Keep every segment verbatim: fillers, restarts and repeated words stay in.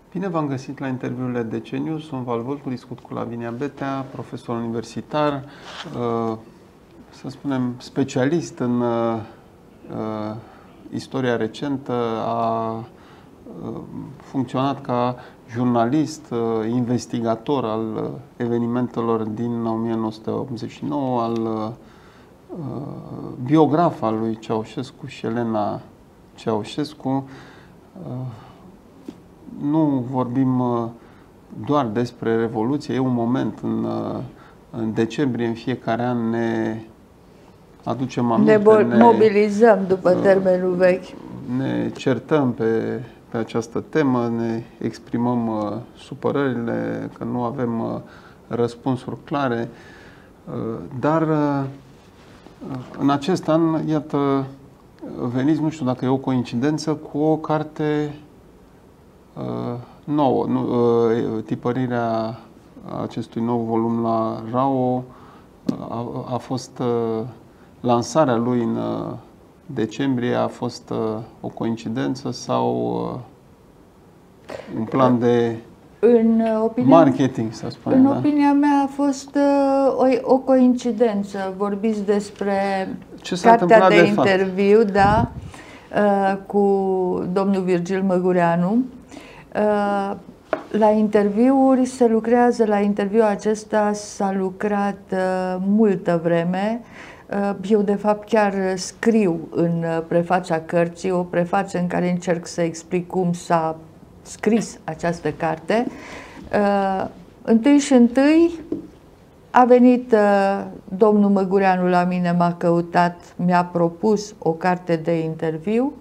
Bine v-am găsit la interviurile Deceniu. Sunt Val Vâlcu, discut cu Lavinia Betea, profesor universitar, să spunem specialist în istoria recentă, a funcționat ca jurnalist, investigator al evenimentelor din o mie nouă sute optzeci și nouă, al biograf al lui Ceaușescu și Elena Ceaușescu. Nu vorbim doar despre Revoluție, e un moment în, în decembrie, în fiecare an ne aducem aminte. Ne mobilizăm după termenul vechi. Ne certăm pe, pe această temă, ne exprimăm uh, supărările că nu avem uh, răspunsuri clare, uh, dar uh, în acest an, iată, veniți, nu știu dacă e o coincidență, cu o carte uh, nouă, nu, uh, tipărirea acestui nou volum la RAO a, a fost uh, lansarea lui în uh, decembrie. A fost uh, o coincidență sau uh, un plan de în opinia, marketing, să spunem? În da? opinia mea a fost uh, o, o coincidență. Vorbiți despre ce s-a cartea de, de interviu, fapt? da, uh, cu domnul Virgil Măgureanu. Uh, la interviuri se lucrează, la interviul acesta s-a lucrat uh, multă vreme. Eu, de fapt, chiar scriu în prefacea cărții, o prefacere în care încerc să explic cum s-a scris această carte. Uh, întâi și întâi a venit uh, domnul Măgureanu la mine, m-a căutat, mi-a propus o carte de interviu.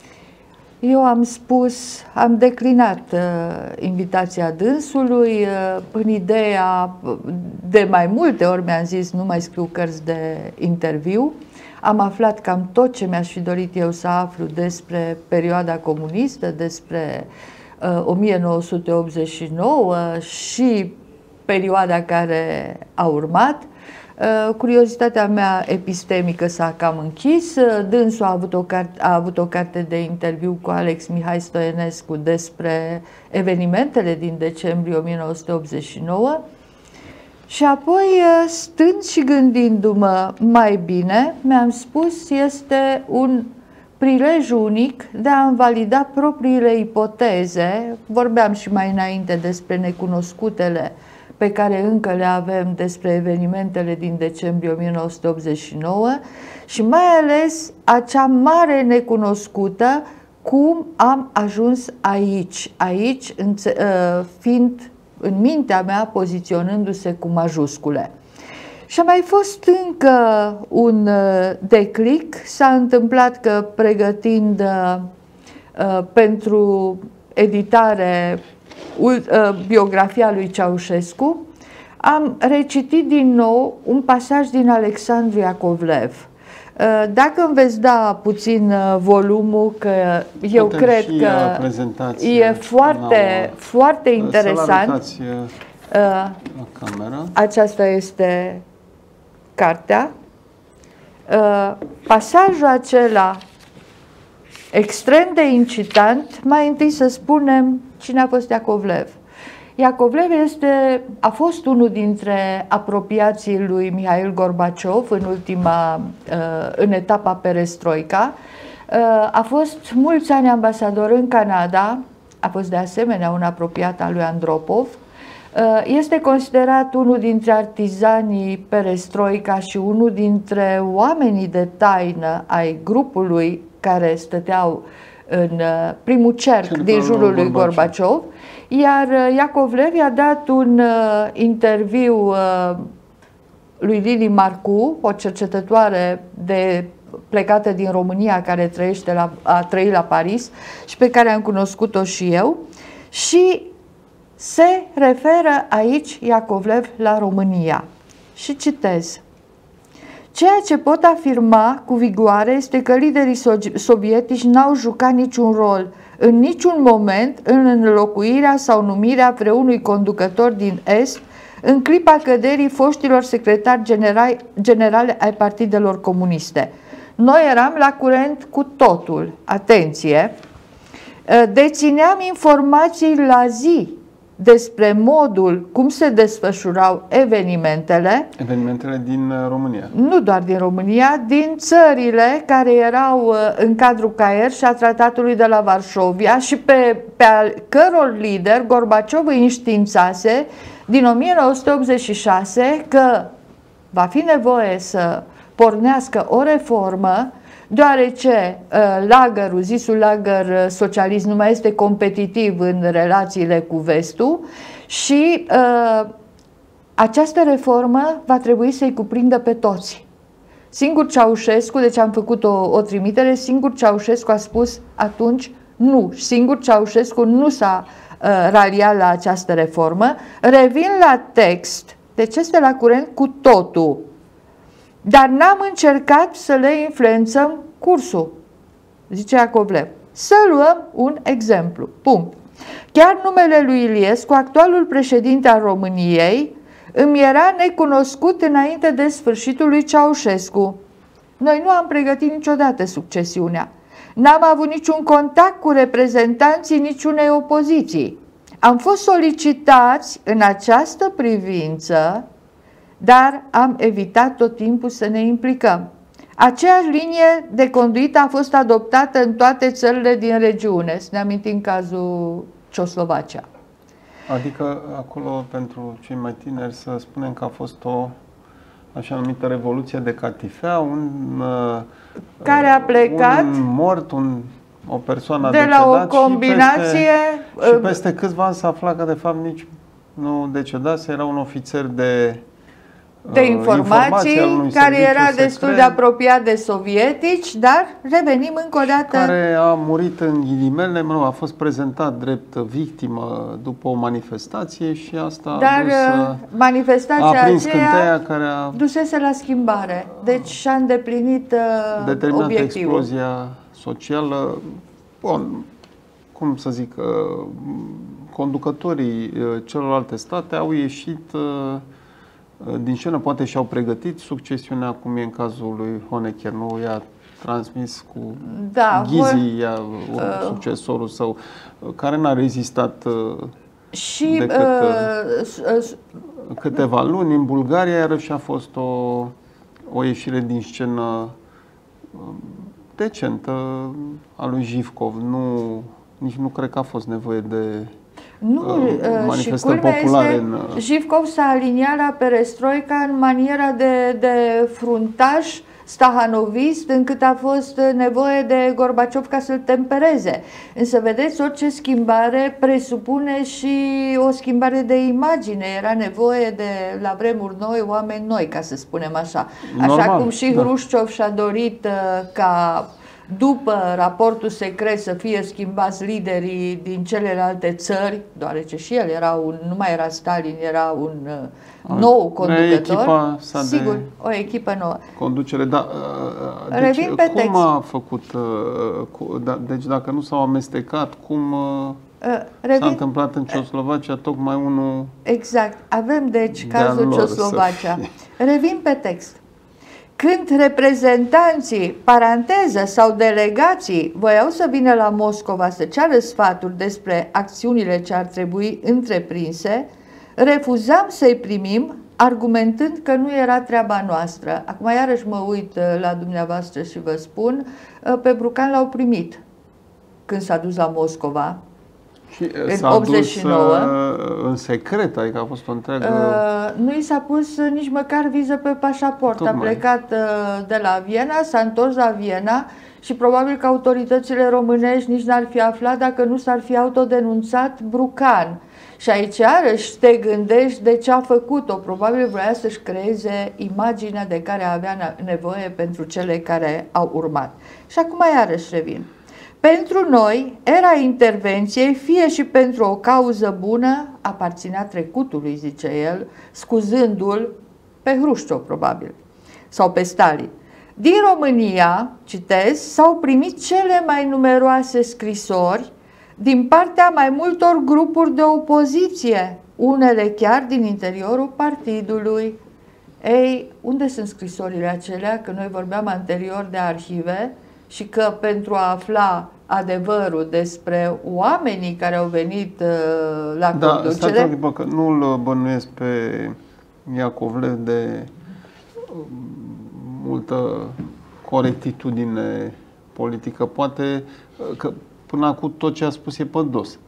Eu am spus, am declinat uh, invitația dânsului, uh, în ideea, de mai multe ori mi-am zis, nu mai scriu cărți de interviu. Am aflat cam tot ce mi-aș fi dorit eu să aflu despre perioada comunistă, despre uh, o mie nouă sute optzeci și nouă și perioada care a urmat. Curiozitatea mea epistemică s-a cam închis. Dânsul a avut, o carte, a avut o carte de interviu cu Alex Mihai Stoienescu despre evenimentele din decembrie o mie nouă sute optzeci și nouă. Și apoi, stând și gândindu-mă mai bine, mi-am spus, este un prilej unic de a învalida propriile ipoteze. Vorbeam și mai înainte despre necunoscutele pe care încă le avem despre evenimentele din decembrie o mie nouă sute optzeci și nouă și mai ales acea mare necunoscută, cum am ajuns aici, aici fiind în mintea mea poziționându-se cu majuscule. Și a mai fost încă un declic, s-a întâmplat că pregătind uh, pentru editare biografia lui Ceaușescu, am recitit din nou un pasaj din Alexandru Iacovlev. Dacă îmi veți da puțin volumul, că eu Putem cred că e foarte, foarte interesant. La cameră. Aceasta este cartea. Pasajul acela extrem de incitant, mai întâi să spunem cine a fost Iacovlev. Iacovlev este, a fost unul dintre apropiații lui Mihail Gorbaciov în ultima, în etapa perestroica. A fost mulți ani ambasador în Canada, a fost de asemenea un apropiat al lui Andropov. Este considerat unul dintre artizanii perestroica și unul dintre oamenii de taină ai grupului care stăteau în primul cerc Centrul din jurul lui Gorbaciov, iar Iacovlev i-a dat un uh, interviu uh, lui Lili Marcu, o cercetătoare de, plecată din România care trăiește la, a trăit la Paris și pe care am cunoscut-o și eu, și se referă aici Iacovlev la România. Și citez. Ceea ce pot afirma cu vigoare este că liderii sovietici n-au jucat niciun rol, în niciun moment, în înlocuirea sau numirea vreunui conducător din Est, în clipa căderii foștilor secretari generali, generale ai partidelor comuniste. Noi eram la curent cu totul. Atenție! Dețineam informații la zi despre modul cum se desfășurau evenimentele. Evenimentele din România. Nu doar din România, din țările care erau în cadrul C A E R și a Tratatului de la Varșovia și pe, pe al căror lider Gorbaciov îi înștiințase din o mie nouă sute optzeci și șase că va fi nevoie să pornească o reformă, deoarece uh, lagărul, zisul lagăr socialist, nu mai este competitiv în relațiile cu vestul și uh, această reformă va trebui să-i cuprindă pe toți. Singur Ceaușescu, deci am făcut o, o trimitere, singur Ceaușescu a spus atunci nu. Singur Ceaușescu nu s-a uh, raliat la această reformă. Revin la text, deci este la curent cu totul. Dar n-am încercat să le influențăm cursul, zice Iacovlev. Să luăm un exemplu. Punct. Chiar numele lui Iliescu, actualul președinte al României, îmi era necunoscut înainte de sfârșitul lui Ceaușescu. Noi nu am pregătit niciodată succesiunea. N-am avut niciun contact cu reprezentanții niciunei opoziții. Am fost solicitați în această privință, dar am evitat tot timpul să ne implicăm. Aceeași linie de conduită a fost adoptată în toate țările din regiune. Să ne amintim cazul Cioslovacia. Adică acolo, pentru cei mai tineri, să spunem că a fost o așa numită revoluție de catifea, un care a plecat un mort, un, o persoană de la o combinație și peste, și peste câțiva ani s-a aflat că de fapt nici nu decedase, era un ofițer de de informații, informații care era secret, destul de apropiat de sovietici, dar revenim încă o dată. Care a murit în ghilimele, nu, a fost prezentat drept victimă după o manifestație și asta dar a dus, manifestația a prins aceea care a dusese la schimbare, deci și-a îndeplinit uh, determinat obiectivul. Explozia socială. Bun, cum să zic, uh, conducătorii uh, celorlalte state au ieșit uh, din scenă, poate și-au pregătit succesiunea, cum e în cazul lui Honecker, nu i-a transmis cu da, Ghizi, ia, uh, succesorul său, care n-a rezistat uh, și, decât uh, uh, câteva luni. În Bulgaria iarăși a fost o, o ieșire din scenă decentă a lui Jivkov. Nu, nici nu cred că a fost nevoie de Nu, și culmea este, Jivkov s-a aliniat la perestroica în maniera de, de fruntaș stahanovist, încât a fost nevoie de Gorbaciov ca să-l tempereze. Însă, vedeți, orice schimbare presupune și o schimbare de imagine. Era nevoie de, la vremuri noi, oameni noi, ca să spunem așa. Așa Normal, cum și da. Hrușciov și-a dorit uh, ca după raportul secret să fie schimbați liderii din celelalte țări, deoarece și el era un, nu mai era Stalin, era un uh, nou conducător. Sigur, de o echipă nouă. Conducere, da. Deci, Revin pe cum text. a făcut, cu, da, deci dacă nu s-au amestecat, cum uh, s-a întâmplat în Cioslovacia, tocmai unul. Exact, avem deci cazul Cioslovacia. Revin pe text. Când reprezentanții, paranteză, sau delegații voiau să vină la Moscova să ceară sfaturi despre acțiunile ce ar trebui întreprinse, refuzam să-i primim, argumentând că nu era treaba noastră. Acum iarăși mă uit la dumneavoastră și vă spun, pe Brucan l-au primit când s-a dus la Moscova. Și în optzeci și nouă, în secret, adică a fost o întreagă. Uh, nu i s-a pus nici măcar viză pe pașaport. Tocmai. A plecat uh, de la Viena, s-a întors la Viena și probabil că autoritățile românești nici n-ar fi aflat dacă nu s-ar fi autodenunțat Brucan. Și aici iarăși te gândești de ce a făcut-o. Probabil vrea să-și creeze imaginea de care avea nevoie pentru cele care au urmat. Și acum iarăși revin. Pentru noi, era intervenției, fie și pentru o cauză bună, aparținea trecutului, zice el, scuzându-l pe Hrușciov, probabil, sau pe Stalin. Din România, citez, s-au primit cele mai numeroase scrisori din partea mai multor grupuri de opoziție, unele chiar din interiorul partidului. Ei, unde sunt scrisorile acelea? Că noi vorbeam anterior de arhive și că pentru a afla adevărul despre oamenii care au venit uh, la da, conducere. Da, stai că nu-l bănuiesc pe Iacovlev de uh, multă corectitudine politică. Poate uh, că până acum tot ce a spus e pe dos.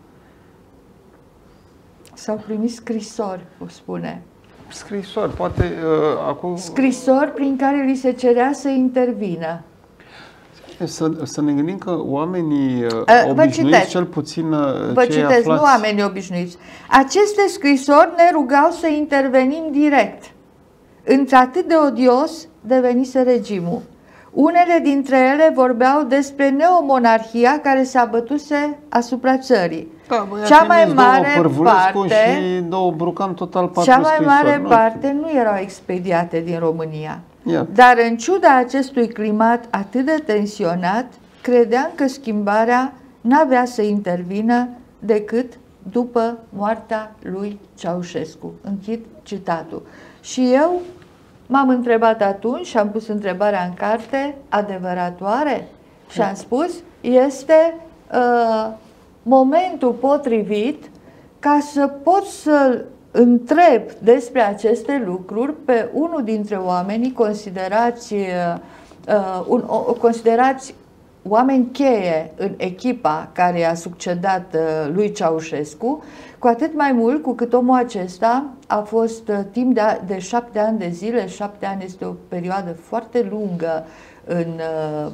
S-au primit scrisori, o spune. Scrisori, poate uh, acum... Scrisori prin care li se cerea să intervină. Să, să ne gândim că oamenii uh, obișnuiți, citesc. cel puțin uh, Vă cei citesc, aflați... nu oamenii obișnuiți. Aceste scrisori ne rugau să intervenim direct. Într-atât de odios devenise regimul. Unele dintre ele vorbeau despre neomonarhia care s-a bătuse asupra țării. Da, bă, cea mai mare parte, și două brucan total patru cea mai mare scrisori, parte nu erau expediate din România. Ia. Dar în ciuda acestui climat atât de tensionat, credeam că schimbarea n-avea să intervină decât după moartea lui Ceaușescu. Închid citatul. Și eu m-am întrebat atunci și am pus întrebarea în carte, adevărat oare? Și am spus, este uh, momentul potrivit ca să pot să întreb despre aceste lucruri pe unul dintre oamenii considerați, uh, un, o, considerați oameni cheie în echipa care a succedat uh, lui Ceaușescu, cu atât mai mult cu cât omul acesta a fost uh, timp de, de șapte ani de zile. Șapte ani este o perioadă foarte lungă în uh,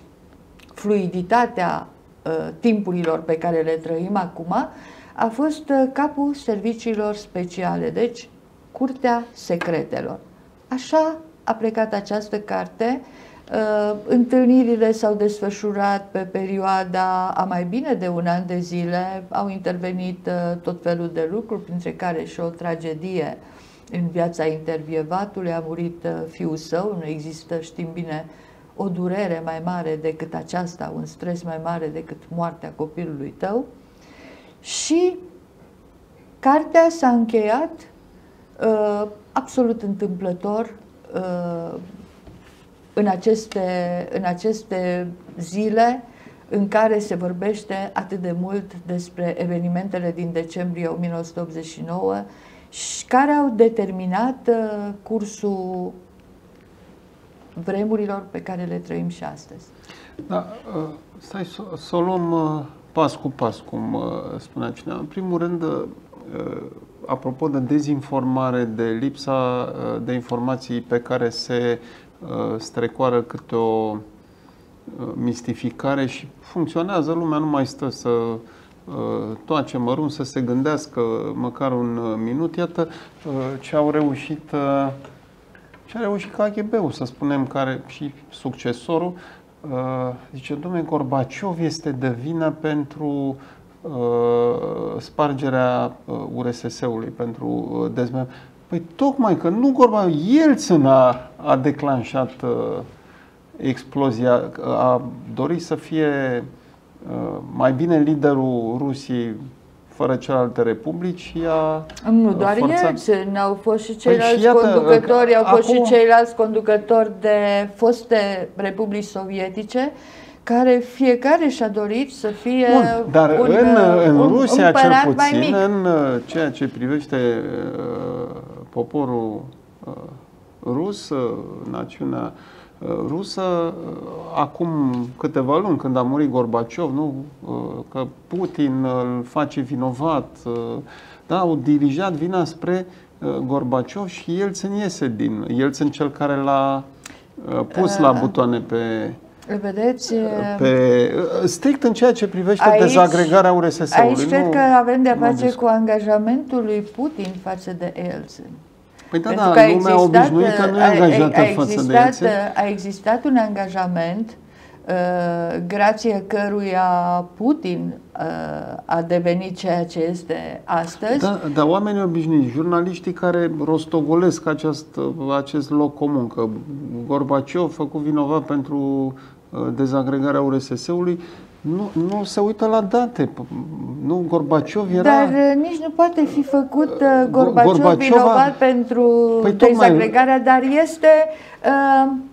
fluiditatea uh, timpurilor pe care le trăim acum. A fost uh, capul serviciilor speciale, deci Curtea Secretelor. Așa a plecat această carte. Uh, întâlnirile s-au desfășurat pe perioada a mai bine de un an de zile, au intervenit uh, tot felul de lucruri, printre care și o tragedie în viața intervievatului. A murit uh, fiul său, nu există, știm bine, o durere mai mare decât aceasta, un stres mai mare decât moartea copilului tău. Și cartea s-a încheiat uh, absolut întâmplător uh, în aceste, în aceste zile în care se vorbește atât de mult despre evenimentele din decembrie o mie nouă sute optzeci și nouă și care au determinat uh, cursul vremurilor pe care le trăim și astăzi. Da, uh, stai să, să o luăm uh, pas cu pas, cum uh, spunea cineva. În primul rând, uh, apropo de dezinformare, de lipsa uh, de informații pe care se strecoară câte o mistificare și funcționează, lumea nu mai stă să toace mărunt, să se gândească măcar un minut. Iată ce au reușit ce a reușit K G B-ul, să spunem, care și succesorul zice, dom'le, Gorbaciov este de vină pentru spargerea U R S S-ului, pentru dezmembrarea. Păi tocmai că nu Gorbaciov, Yeltsin a, a declanșat uh, explozia, a dorit să fie uh, mai bine liderul Rusiei fără celelalte republici și a Nu doar forțat... Yeltsin, au fost și ceilalți păi și iată, conducători, au fost acum... și ceilalți conducători de foste republici sovietice, care fiecare și-a dorit să fie Bun, dar un, în, în un, Rusia, un cel puțin, puțin, în ceea ce privește uh, poporul uh, rus, uh, națiunea uh, rusă, uh, acum câteva luni, când a murit Gorbaciov, nu, uh, că Putin îl face vinovat, uh, da, au dirijat vina spre uh, Gorbaciov și Yeltsin iese din, Yeltsin cel care l-a uh, pus uh, la butoane pe... Vedeți, pe, strict în ceea ce privește aici, dezagregarea U R S S-ului. Aici cred că avem de-a face cu angajamentul lui Putin față de Yeltsin. Păi da, da, lumea existat, obișnuită nu e angajată a, a față existat, de Yeltsin. A existat un angajament uh, grație căruia Putin uh, a devenit ceea ce este astăzi. Da, dar oamenii obișnuiți, jurnaliștii care rostogolesc acest, acest loc comun, că Gorbaciov făcut vinovat pentru uh, dezagregarea U R S S-ului, nu, nu se uită la date. Nu, Gorbaciov era... Dar uh, nici nu poate fi făcut uh, Gorbaciov, Gorbaciov vinovat a... pentru păi, dezagregarea, dar este... Uh,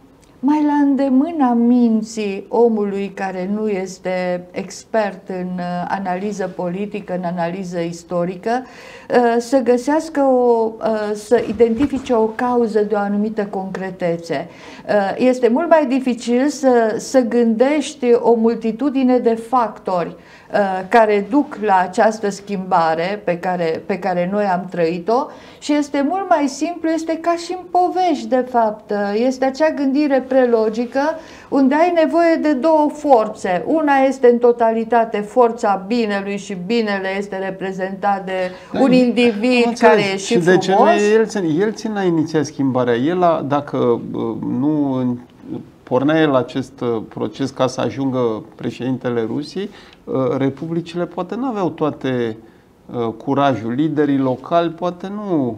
mai la îndemâna minții omului care nu este expert în analiză politică, în analiză istorică, să găsească o, să identifice o cauză de o anumită concretețe. Este mult mai dificil să, să gândești o multitudine de factori care duc la această schimbare pe care, pe care noi am trăit-o și este mult mai simplu, este ca și în povești de fapt, este acea gândire prelogică unde ai nevoie de două forțe. Una este în totalitate forța binelui și binele este reprezentat de un individ care e și, și frumos. De ce nu el, el ține la iniția schimbarea. El, a, dacă nu pornea el acest proces ca să ajungă președintele Rusiei, republicile poate nu aveau toate curajul. Liderii locali poate nu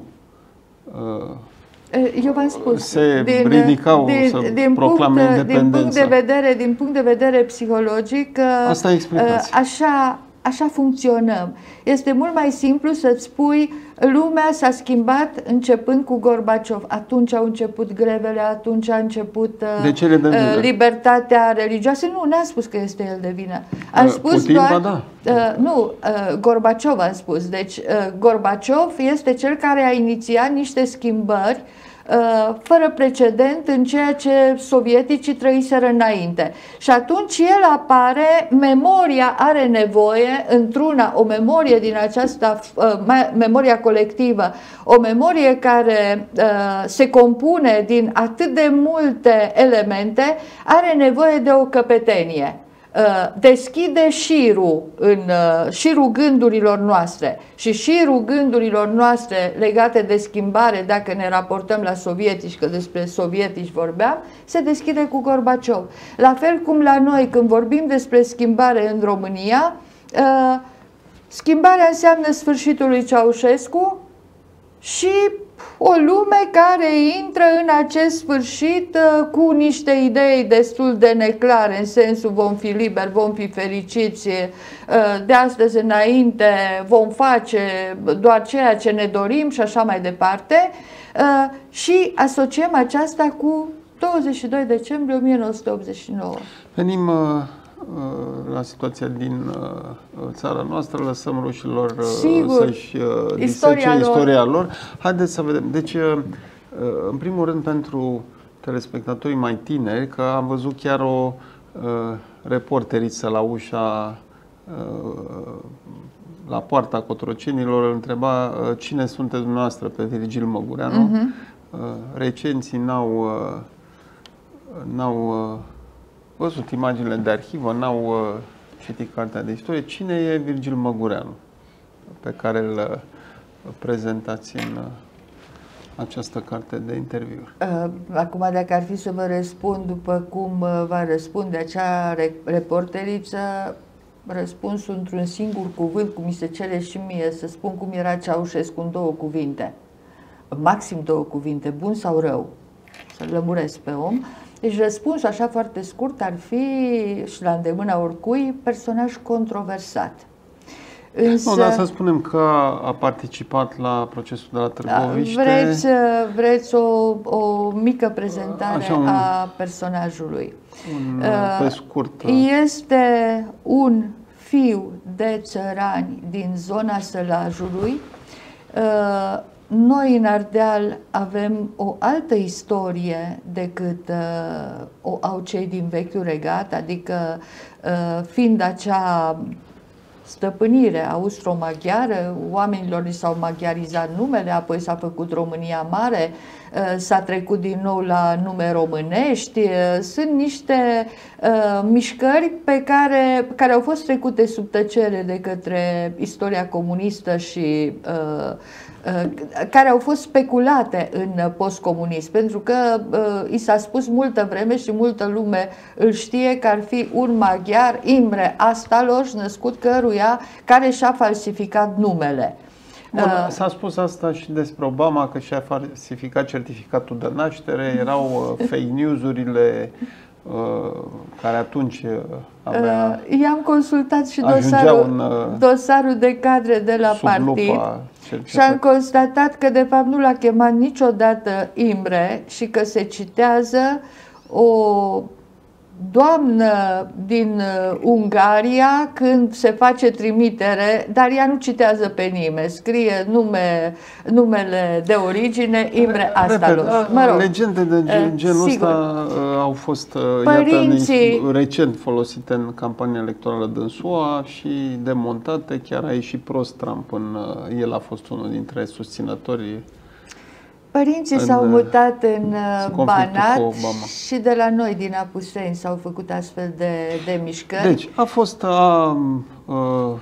Eu v-am spus, se din, ridicau din, să din proclame punct, independența. Din punct, de vedere, din punct de vedere psihologic, asta explicați. Așa, așa funcționăm. Este mult mai simplu să-ți spui lumea s-a schimbat începând cu Gorbaciov. Atunci au început grevele, atunci a început de ce le uh, libertatea religioasă. Nu, n-a spus că este el de vină. Am spus Putin, doar... da. Uh, nu, uh, Gorbaciov a spus. Deci uh, Gorbaciov este cel care a inițiat niște schimbări fără precedent în ceea ce sovieticii trăiseră înainte. Și atunci el apare, memoria are nevoie, într-una, o memorie din această, memoria colectivă, o memorie care se compune din atât de multe elemente, are nevoie de o căpetenie. Deschide șirul în șirul gândurilor noastre și șirul gândurilor noastre legate de schimbare, dacă ne raportăm la sovietici, că despre sovietici vorbeam, se deschide cu Gorbaciov. La fel cum la noi, când vorbim despre schimbare în România, schimbarea înseamnă sfârșitul lui Ceaușescu și o lume care intră în acest sfârșit uh, cu niște idei destul de neclare, în sensul vom fi liberi, vom fi fericiți, uh, de astăzi înainte vom face doar ceea ce ne dorim și așa mai departe, uh, și asociem aceasta cu douăzeci și doi decembrie o mie nouă sute optzeci și nouă. Venim uh, la situația din uh, țara noastră, lăsăm rușilor uh, să-și uh, disece istoria lor. Haideți să vedem. Deci, uh, în primul rând, pentru telespectatorii mai tineri, că am văzut chiar o uh, reporteriță la ușa, uh, la poarta Cotrocenilor, îl întreba uh, cine sunteți dumneavoastră pe Virgil Măgureanu. Uh-huh. uh, recenții n-au uh, n-au uh, văzut imaginile de arhivă, n-au uh, citit cartea de istorie. Cine e Virgil Măgureanu pe care îl uh, prezentați în uh, această carte de interviuri? Uh, acum, dacă ar fi să vă răspund după cum uh, va răspunde acea re reporteriță, răspunsul într-un singur cuvânt, cum mi se cere și mie să spun cum era Ceaușescu, în două cuvinte. Maxim două cuvinte, bun sau rău. Să-l lămuresc pe om. Deci răspunsul așa foarte scurt ar fi, și la îndemâna oricui, personaj controversat. Însă, nu, dar să spunem că a participat la procesul de la Târgoviște. Vreți, vreți o, o mică prezentare așa, un, a personajului. Un, pe scurt. Este un fiu de țărani din zona Sălajului. Noi în Ardeal avem o altă istorie decât uh, o au cei din vechiul regat, adică uh, fiind acea stăpânire austro-maghiară, oamenilor li s-au maghiarizat numele, apoi s-a făcut România Mare, uh, s-a trecut din nou la nume românești. Uh, sunt niște uh, mișcări pe care, care au fost trecute sub tăcere de către istoria comunistă și uh, care au fost speculate în postcomunism, pentru că uh, i s-a spus multă vreme și multă lume îl știe că ar fi un maghiar, Imre Astaloș, născut căruia, care și-a falsificat numele. Uh, S-a spus asta și despre Obama, că și-a falsificat certificatul de naștere, erau uh, fake news-urile uh, care atunci avea... Uh, I-am consultat și dosarul, în, uh, dosarul de cadre de la partid. Și am constatat că de fapt nu l-a chemat niciodată Imre și că se citează o doamnă din Ungaria când se face trimitere, dar ea nu citează pe nimeni, scrie nume, numele de origine Imre Asztalos. Mă rog, legende de genul ăsta au fost Părinții... iată, recent folosite în campania electorală din S U A și demontate, chiar a ieșit prost Trump, în, el a fost unul dintre susținătorii. Părinții s-au mutat în Banat și de la noi, din Apuseni, s-au făcut astfel de, de mișcări. Deci, a fost, a, a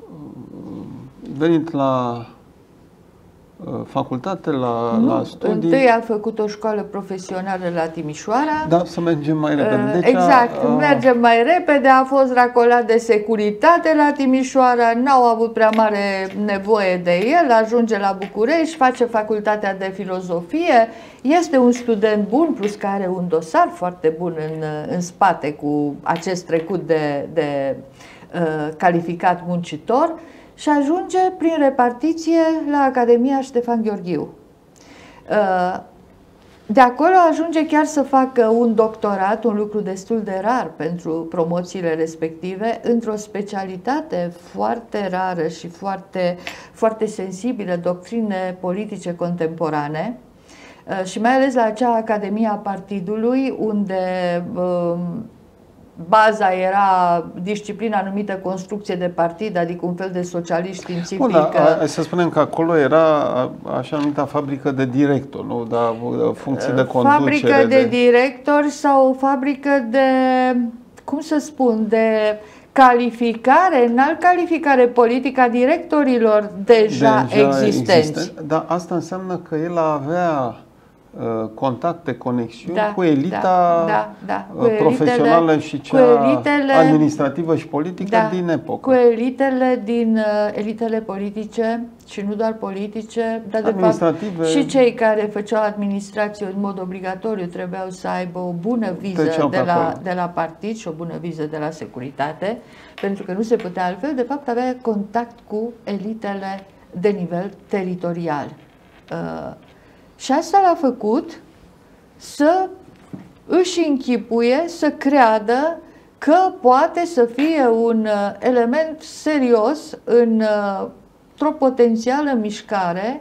venit la facultate, la, nu, la studii. Întâi a făcut o școală profesională la Timișoara. Da, să mergem mai repede. Deci exact, a, a... mergem mai repede. A fost racolat de securitate la Timișoara, n-au avut prea mare nevoie de el, ajunge la București, face facultatea de filozofie, este un student bun, plus că are un dosar foarte bun în, în spate cu acest trecut de, de uh, calificat muncitor. Și ajunge prin repartiție la Academia Ștefan Gheorghiu. De acolo ajunge chiar să facă un doctorat, un lucru destul de rar pentru promoțiile respective, într-o specialitate foarte rară și foarte, foarte sensibilă, doctrine politice contemporane, și mai ales la acea Academie a Partidului, unde baza era disciplina numită construcție de partid, adică un fel de socialist științific. Bun, da, să spunem că acolo era așa numită fabrică de director, nu? Dar funcție de conducere. Fabrică de, de director sau o fabrică de, cum să spun, de calificare, înalt calificare politică a directorilor deja, deja existenți. Existen. Dar asta înseamnă că el avea contacte, conexiuni da, cu elita da, da, da. Cu profesională elitele, și cea elitele, administrativă și politică da, din epocă. Cu elitele din elitele politice și nu doar politice, dar de fapt și cei care făceau administrație în mod obligatoriu trebuiau să aibă o bună viză de la, de la partid și o bună viză de la securitate, pentru că nu se putea altfel. De fapt avea contact cu elitele de nivel teritorial. Uh, Și asta l-a făcut să își închipuie, să creadă că poate să fie un element serios într-o potențială mișcare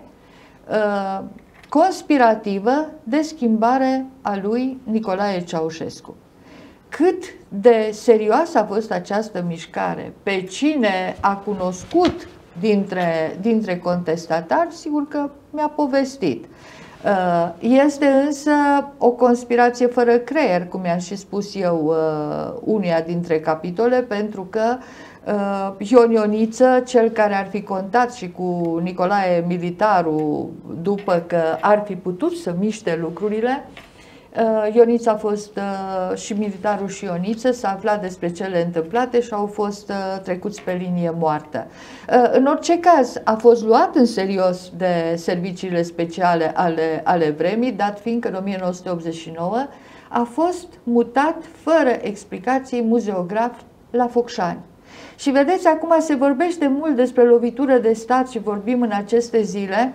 conspirativă de schimbare a lui Nicolae Ceaușescu. Cât de serioasă a fost această mișcare, pe cine a cunoscut dintre, dintre contestatari, sigur că mi-a povestit. Este însă o conspirație fără creier, cum i-am și spus eu unuia dintre capitole, pentru că Ion Ioniță, cel care ar fi contat și cu Nicolae Militaru după că ar fi putut să miște lucrurile, Ioniță a fost și Militarul și Ioniță, s-a aflat despre cele întâmplate și au fost trecuți pe linie moartă. În orice caz, a fost luat în serios de serviciile speciale ale, ale vremii, dat fiind că în o mie nouă sute optzeci și nouă a fost mutat fără explicații muzeograf la Focșani. Și vedeți, acum se vorbește mult despre lovitură de stat și vorbim în aceste zile.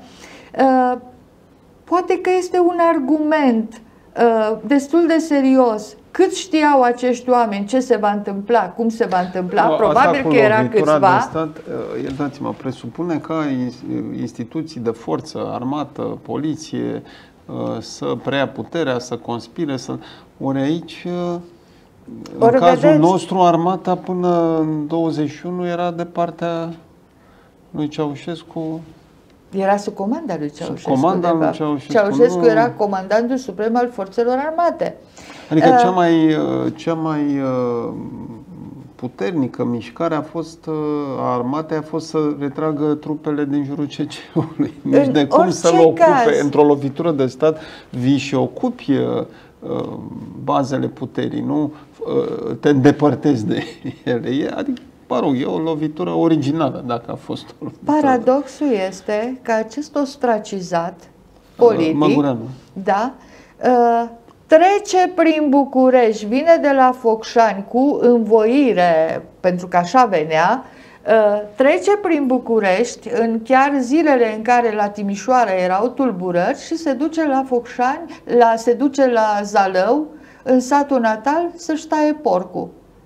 Poate că este un argument destul de serios. Cât știau acești oameni ce se va întâmpla, cum se va întâmpla, no, probabil că era câțiva. De stat, iertați-mă, presupune că instituții de forță, armată, poliție, să preia puterea, să conspire, să... Ori aici, în Ori cazul vedeți? nostru, armata până în douăzeci și unu era de partea lui Ceaușescu. Era sub comanda lui Ceaușescu. Sub comanda lui Ceaușescu. Ceaușescu nu... era comandantul suprem al forțelor armate. Adică uh, cea mai, cea mai puternică mișcare a fost a armatei a fost să retragă trupele din jurul C C-ului. Nici de cum să-l ocupe într-o lovitură de stat, vii și ocupi bazele puterii, nu te îndepărtezi de ele. Adică, mă rog, e o lovitură originală, dacă a fost o lovitură. Paradoxul este că acest ostracizat politic, Măgureanu, da, trece prin București, vine de la Focșani cu învoire, pentru că așa venea, trece prin București în chiar zilele în care la Timișoara erau tulburări și se duce la Focșani, la, se duce la Zalău, în satul natal să-și taie porcul.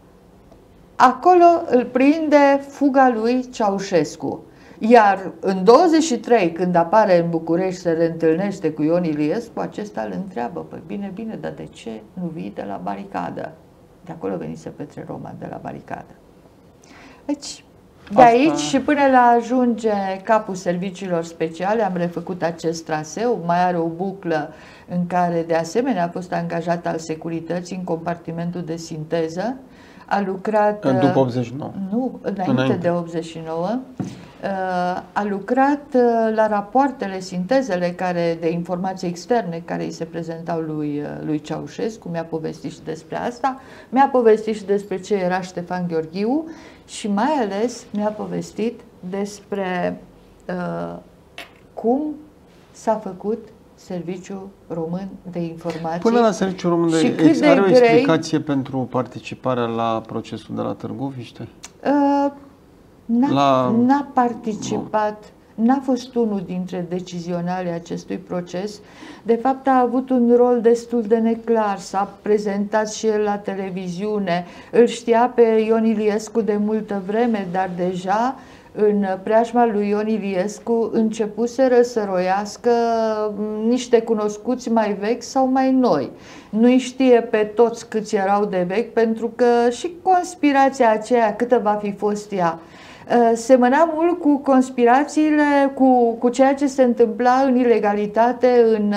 Acolo îl prinde fuga lui Ceaușescu. Iar în douăzeci și trei, când apare în București, se reîntâlnește cu Ion Iliescu, acesta îl întreabă, păi bine, bine, dar de ce nu vii de la baricadă? De acolo venise Petre Roman, de la baricadă. Deci, de aici Asta... și până la ajunge capul serviciilor speciale, am refăcut acest traseu, mai are o buclă în care de asemenea a fost angajat al securității în compartimentul de sinteză, a lucrat... După optzeci și nouă. Nu, înainte, înainte. de optzeci și nouă. A lucrat la rapoartele, sintezele care, de informații externe care îi se prezentau lui, lui Ceaușescu, mi-a povestit și despre asta, mi-a povestit și despre ce era Ștefan Gheorghiu și mai ales mi-a povestit despre uh, cum s-a făcut Serviciul Român de Informații. Până la Serviciul Român de Informații, are o explicație grei... pentru participarea la procesul de la Târgoviște? Uh, N-a, La... n-a participat, n-a fost unul dintre decizionalii acestui proces. De fapt, a avut un rol destul de neclar, s-a prezentat și el la televiziune, îl știa pe Ion Iliescu de multă vreme, dar deja în preajma lui Ion Iliescu începuseră să roiască niște cunoscuți mai vechi sau mai noi. Nu-i știe pe toți câți erau de vechi, pentru că și conspirația aceea, câtă va fi fost ea, semăna mult cu conspirațiile, cu, cu ceea ce se întâmpla în ilegalitate, în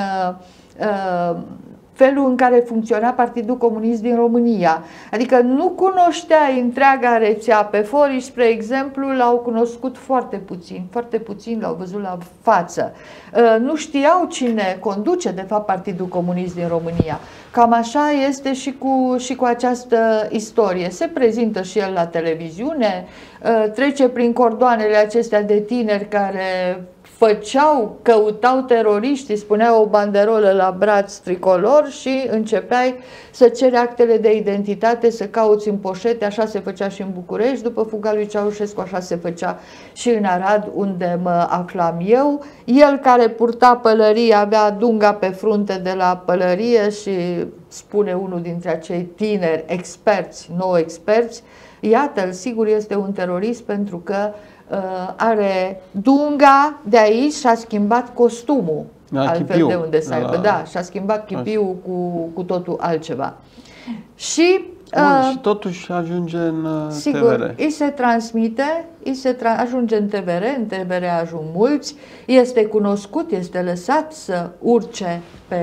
uh, felul în care funcționa Partidul Comunist din România. Adică nu cunoștea întreaga rețea. Pe Foriș, spre exemplu, l-au cunoscut foarte puțin, foarte puțin l-au văzut la față. Nu știau cine conduce, de fapt, Partidul Comunist din România. Cam așa este și cu, și cu această istorie. Se prezintă și el la televiziune, trece prin cordoanele acestea de tineri care făceau, căutau teroriști, spuneau o banderolă la braț tricolor și începeai să ceri actele de identitate, să cauți în poșete, așa se făcea și în București, după fuga lui Ceaușescu, așa se făcea și în Arad, unde mă aflam eu. El care purta pălărie, avea dunga pe frunte de la pălărie și spune unul dintre acei tineri experți, nou experți, iată-l, sigur este un terorist pentru că Uh, are dunga de aici și a schimbat costumul, da, altfel chipiu, de unde să aibă, la... da, și a schimbat chipiul cu, cu totul altceva. Și, Bun, uh, și totuși ajunge în sigur, T V R. îi se transmite, îi se tra ajunge în T V R, în T V R ajung mulți, este cunoscut, este lăsat să urce pe...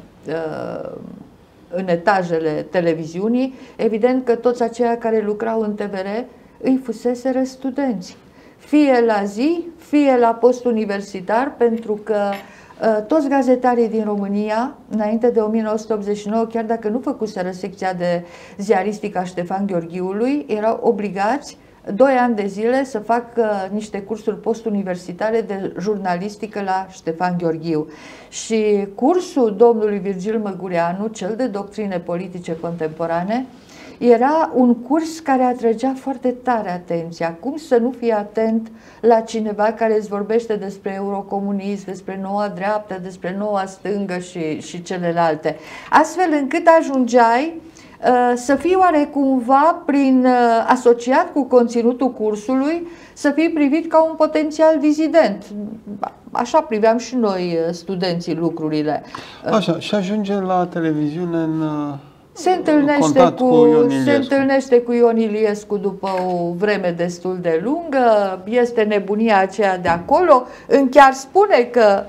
Uh, în etajele televiziunii. Evident că toți aceia care lucrau în T V R îi fuseseră studenți, fie la zi, fie la post universitar, pentru că uh, toți gazetarii din România, înainte de o mie nouă sute optzeci și nouă, chiar dacă nu făcuseră secția de ziaristică a Ștefan Gheorghiului, erau obligați doi ani de zile să facă niște cursuri postuniversitare de jurnalistică la Ștefan Gheorghiu. Și cursul domnului Virgil Măgureanu, cel de doctrine politice contemporane, era un curs care atrăgea foarte tare atenția. Cum să nu fii atent la cineva care îți vorbește despre eurocomunism, despre noua dreaptă, despre noua stângă și, și celelalte. Astfel încât ajungeai uh, să fii oarecumva, prin, uh, asociat cu conținutul cursului, să fii privit ca un potențial dizident. Așa priveam și noi, studenții, lucrurile. Așa, și ajunge la televiziune în... Se întâlnește cu, cu Ion se întâlnește cu Ion Iliescu după o vreme destul de lungă, este nebunia aceea de acolo, în chiar spune că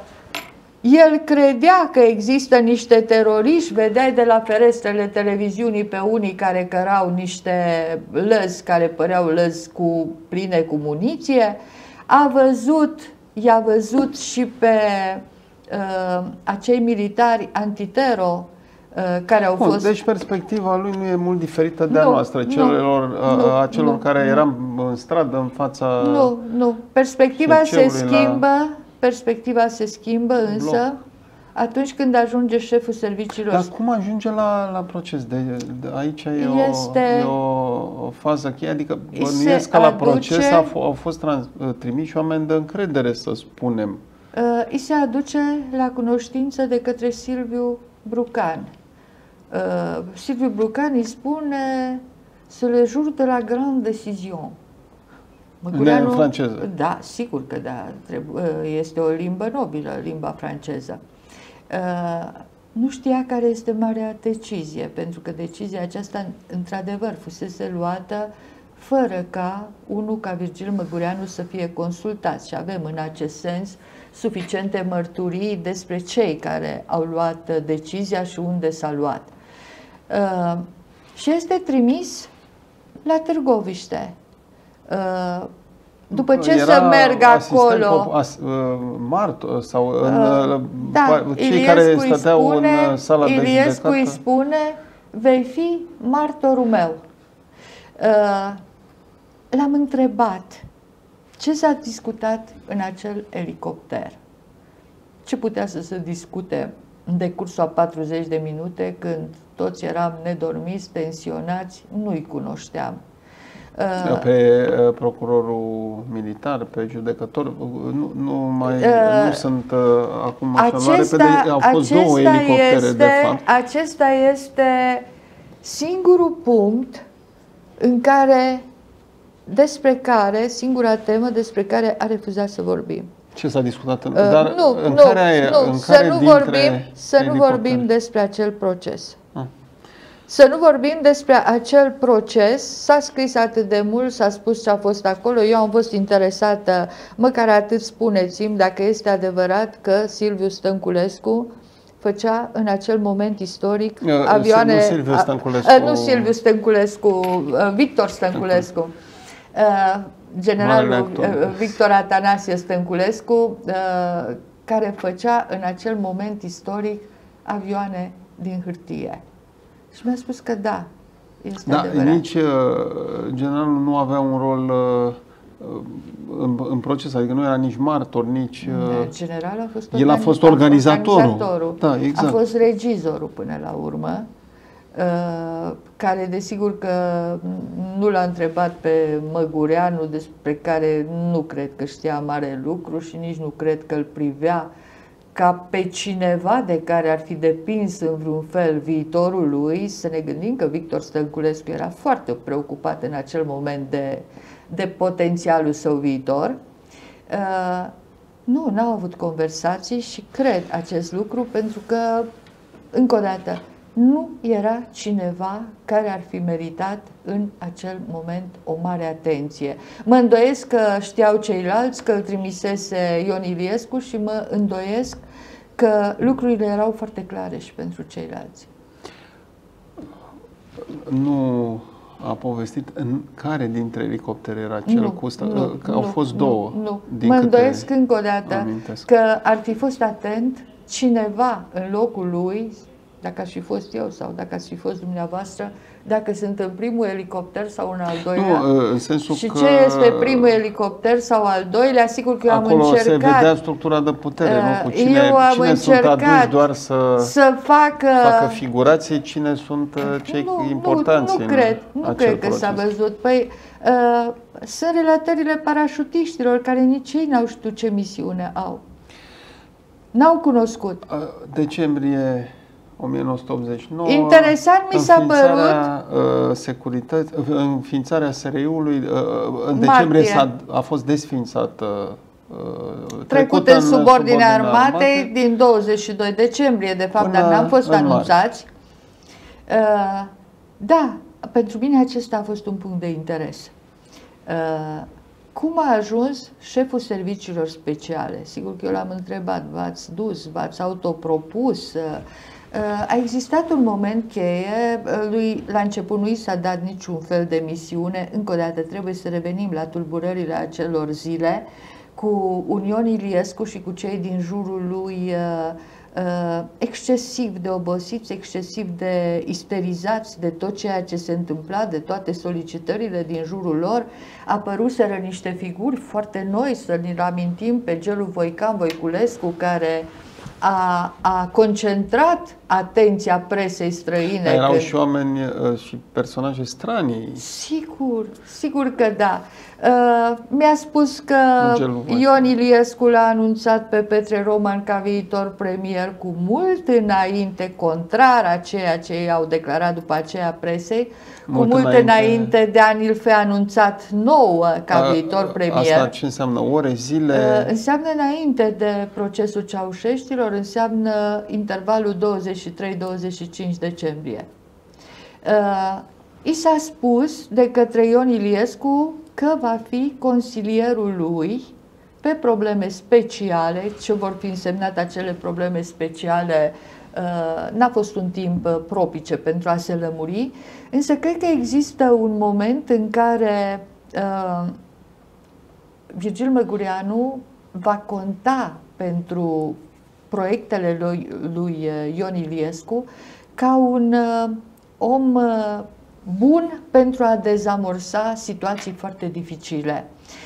el credea că există niște teroriști, vedeai de la ferestrele televiziunii pe unii care cărau niște lăzi care păreau lăzi cu, pline cu muniție, a văzut, i-a văzut și pe uh, acei militari antitero care au Bun, fost... Deci perspectiva lui nu e mult diferită de nu, a noastră, celor, nu, a, a celor nu, care nu. eram în stradă în fața... Nu, nu. Perspectiva se schimbă, la... perspectiva se schimbă însă bloc. Atunci când ajunge șeful serviciilor... Dar cum ajunge la, la proces? De, de, aici e, este... o, e o, o fază cheie, adică bănuiesc că la aduce... proces au, au fost trans, trimiși oameni de încredere, să spunem. Uh, îi se aduce la cunoștință de către Silviu Brucan, Uh, Silviu Brucan îi spune să le jur de la grande décision. Măgureanu, în franceză. Da, sigur că da, trebuie, este o limbă nobilă, limba franceză. Uh, nu știa care este marea decizie, pentru că decizia aceasta, într-adevăr, fusese luată fără ca unul ca Virgil Măgureanu să fie consultat. Și avem în acest sens suficiente mărturii despre cei care au luat decizia și unde s-a luat. Uh, și este trimis la Târgoviște. Uh, după ce Era să merg acolo... As, martor sau în, uh, da, cei Iliescu care stăteau spune, în sala de judecată. Iliescu îi spune, vei fi martorul meu. Uh, L-am întrebat ce s-a discutat în acel elicopter. Ce putea să se discute în decursul a patruzeci de minute când toți eram nedormiți, tensionați, nu-i cunoșteam. Pe uh, procurorul militar, pe judecător, nu, nu mai uh, nu sunt uh, acum așa acesta, la repede, au fost două elicoptere este, de fapt. Acesta este singurul punct în care, despre care, singura temă despre care a refuzat să vorbim. Ce s-a discutat? În, uh, dar nu, în nu, care, nu, în să care nu dintre vorbim, să nu vorbim despre acel proces. Ah. Să nu vorbim despre acel proces, s-a scris atât de mult, s-a spus ce a fost acolo, eu am fost interesată, măcar atât spuneți-mi dacă este adevărat că Silviu Stănculescu făcea în acel moment istoric uh, avioane... Nu Silviu Stănculescu. Uh, nu Silviu Stănculescu, uh, Victor Stănculescu. Uh, generalul uh, Victor Atanasie Stănculescu, uh, care făcea în acel moment istoric avioane din hârtie. Și mi-a spus că da, este da, adevărat. Nici uh, generalul nu avea un rol uh, în, în proces, adică nu era nici martor, nici... Uh, generalul a fost, el a fost organizatorul. organizatorul. Da, exact. A fost regizorul până la urmă, uh, care desigur că nu l-a întrebat pe Măgureanu, despre care nu cred că știa mare lucru și nici nu cred că îl privea ca pe cineva de care ar fi depins în vreun fel viitorul lui. Să ne gândim că Victor Stănculescu era foarte preocupat în acel moment de, de potențialul său viitor. Uh, nu, n-au avut conversații și cred acest lucru pentru că, încă o dată, nu era cineva care ar fi meritat în acel moment o mare atenție. Mă îndoiesc că știau ceilalți că îl trimisese Ion Iliescu și mă îndoiesc că lucrurile erau foarte clare și pentru ceilalți. Nu a povestit în care dintre elicoptere era cel nu, cu sta... nu, că au nu, fost două. Nu, nu. Din mă câte îndoiesc încă o dată amintesc. că ar fi fost atent cineva în locul lui, dacă aș fi fost eu sau dacă aș fi fost dumneavoastră, dacă sunt în primul elicopter sau în al doilea. Nu, în sensul și că ce este primul elicopter sau al doilea, sigur că eu am acolo încercat. se vedea structura de putere, uh, nu cu cine, eu am cine sunt aduși doar să, să facă, facă figurații, cine sunt cei nu, importanți. Nu, nu cred, nu cred că s-a văzut. Păi, uh, sunt relatările parașutiștilor care nici ei n-au știut ce misiune au. N-au cunoscut. Uh, decembrie o mie nouă sute optzeci și nouă. Interesant mi s-a părut uh, securități, înființarea S R I-ului uh, în decembrie s-a, a fost desființată, uh, trecut în subordinea armatei din douăzeci și doi decembrie, de fapt, dar n-am fost anunțați. Uh, da, pentru mine acesta a fost un punct de interes. Uh, cum a ajuns șeful serviciilor speciale? Sigur că eu l-am întrebat, v-ați dus, v-ați autopropus? Uh, A existat un moment cheie, lui la început nu i s-a dat niciun fel de misiune. Încă o dată trebuie să revenim la tulburările acelor zile cu Ion Iliescu și cu cei din jurul lui uh, uh, excesiv de obosiți, excesiv de isterizați de tot ceea ce se întâmpla, de toate solicitările din jurul lor. Apăruseră niște figuri foarte noi, să ne amintim pe Gelu Voican Voiculescu, care A, a concentrat atenția presei străine. Dar erau când... și oameni și personaje stranii. Sigur, sigur că da. Uh, mi-a spus că Angelul Ion Iliescu l-a anunțat pe Petre Roman ca viitor premier cu mult înainte, contrar a ceea ce i-au declarat după aceea presei, mult cu mult înainte, înainte de a ni-l fi anunțat nouă ca a, viitor premier. Asta ce înseamnă? Ore, zile? Uh, înseamnă înainte de procesul Ceaușestilor, înseamnă intervalul douăzeci și trei douăzeci și cinci decembrie. Uh, I s-a spus de către Ion Iliescu că va fi consilierul lui pe probleme speciale. Ce vor fi însemnate acele probleme speciale uh, n-a fost un timp uh, propice pentru a se lămuri, însă cred că există un moment în care uh, Virgil Măgureanu va conta pentru proiectele lui, lui Ion Iliescu ca un uh, om uh, bun pentru a dezamorsa situații foarte dificile.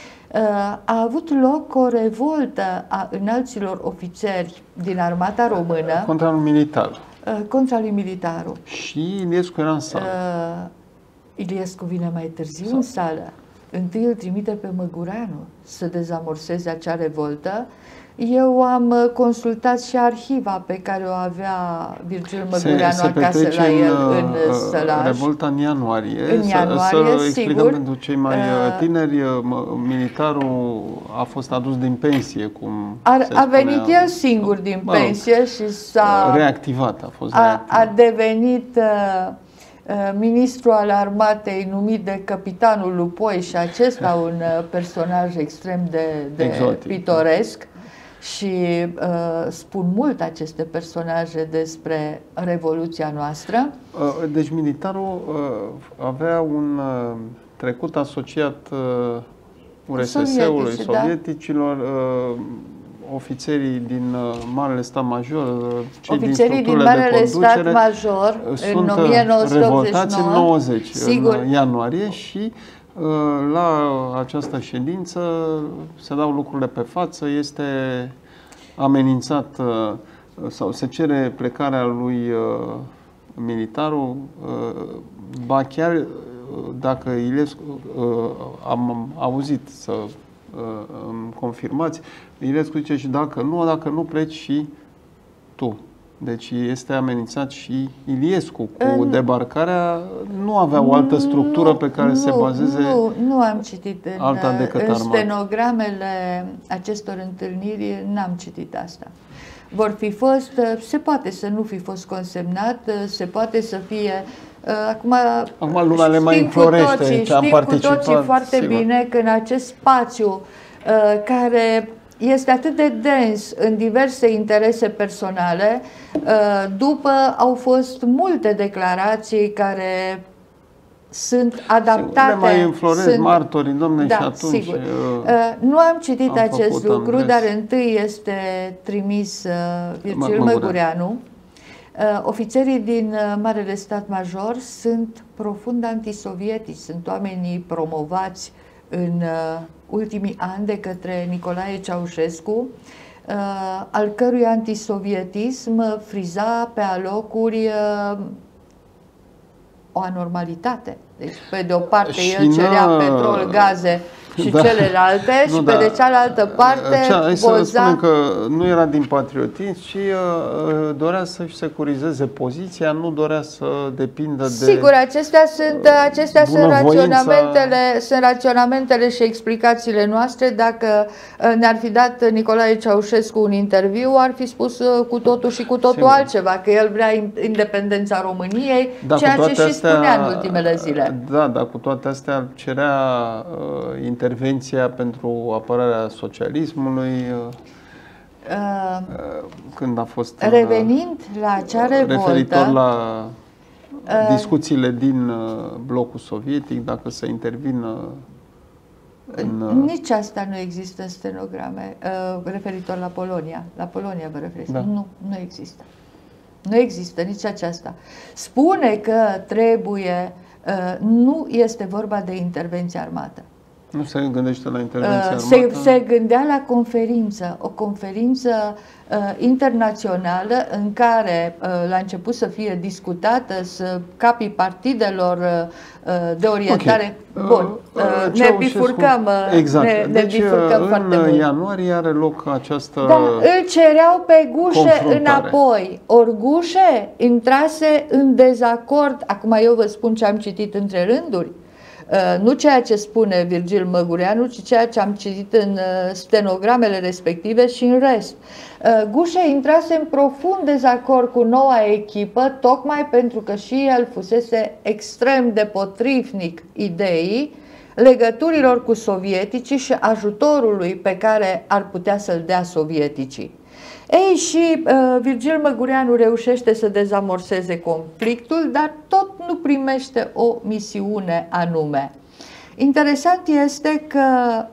A avut loc o revoltă a înalților ofițeri din armata română contra lui militar. Contra lui Militaru. Și Iliescu era în sală. Iliescu vine mai târziu Sau. în sală. Întâi îl trimite pe Măgureanu să dezamorseze acea revoltă. Eu am consultat și arhiva pe care o avea Virgil Măgureanu se, se acasă la el în uh, sălaj. Revolta în ianuarie. În ianuarie, să, să explicăm sigur. pentru cei mai uh, tineri, militarul a fost adus din pensie, cum a, se a venit spunea, el singur din mă rog, pensie și s-a reactivat. A, fost a, reactivat. a devenit uh, uh, ministru al armatei numit de capitanul Lupoi și acesta un uh, personaj extrem de, de pitoresc. Și uh, spun mult aceste personaje despre Revoluția noastră. Deci militarul uh, avea un uh, trecut asociat uh, U R S S-ului, Sovietici, sovieticilor, uh, ofițerii din uh, Marele Stat Major, uh, cei ofițerii din, din Marele Stat Major sunt în o mie nouă sute revoltați în nouăzeci, sigur. în ianuarie, și uh, la această ședință se dau lucrurile pe față, este amenințat uh, sau se cere plecarea lui uh, militarul, uh, ba chiar uh, dacă Iliescu, uh, am auzit să uh, îmi confirmați, Iliescu zice și dacă nu, dacă nu pleci și tu. Deci este amenințat și Iliescu cu în... debarcarea, nu avea o altă structură nu, pe care nu, se bazeze. Nu, nu am citit în, alta decât în armată. Stenogramele acestor întâlniri, n-am citit asta. Vor fi fost, se poate să nu fi fost consemnat, se poate să fie. Acum, Acum lumea le mai înflorește, toții, ce am știm participat. cu toții foarte sigur. bine că în acest spațiu care este atât de dens în diverse interese personale, după au fost multe declarații care sunt adaptate. Le mai înfloresc sunt... martorii, domne, da, și atunci... Sigur. Nu am citit am acest lucru, Andres. dar întâi este trimis Virgil Măgureanu. Ofițerii din Marele Stat Major sunt profund antisovietici, sunt oamenii promovați în ultimii ani de către Nicolae Ceaușescu, al cărui antisovietism friza pe alocuri o anormalitate. Deci, pe de o parte, și el cerea n-a... petrol, gaze și da. celelalte, nu, și pe da. de cealaltă parte Cea, să poza... spunem că nu era din patriotism, ci uh, dorea să-și securizeze poziția, nu dorea să depindă de... Sigur, acestea sunt, acestea sunt raționamentele, sunt raționamentele și explicațiile noastre. Dacă ne-ar fi dat Nicolae Ceaușescu un interviu, ar fi spus cu totul și cu totul Sigur. altceva, că el vrea independența României, da, ceea ce astea, și spunea în ultimele zile. Da, dar cu toate astea cerea uh, intervenția pentru apărarea socialismului, uh, când a fost revenind în, la acea revoltă, referitor la uh, discuțiile din uh, blocul sovietic, dacă să intervină în... Uh, nici asta nu există în stenograme, uh, referitor la Polonia. La Polonia vă referiți? Da. Nu, nu există. Nu există nici aceasta. Spune că trebuie, uh, nu este vorba de intervenție armată. Nu se gândește la intervenția armată? Se, se gândea la conferință, o conferință uh, internațională în care uh, la început să fie discutată, să capii partidelor uh, de orientare. Okay. Bun, uh, ne bifurcăm, uh, exact. ne, deci, ne bifurcăm în foarte mult. ianuarie are loc această Da, îl cereau pe Gușe înapoi. Ori Gușe intrase în dezacord, acum eu vă spun ce am citit între rânduri, Uh, nu ceea ce spune Virgil Măgureanu, ci ceea ce am citit în uh, stenogramele respective și în rest. Uh, Gușe intrase în profund dezacord cu noua echipă, tocmai pentru că și el fusese extrem de potrivnic ideii legăturilor cu sovieticii și ajutorului pe care ar putea să-l dea sovieticii. Ei, și uh, Virgil Măgureanu reușește să dezamorseze conflictul, dar tot nu primește o misiune anume. Interesant este că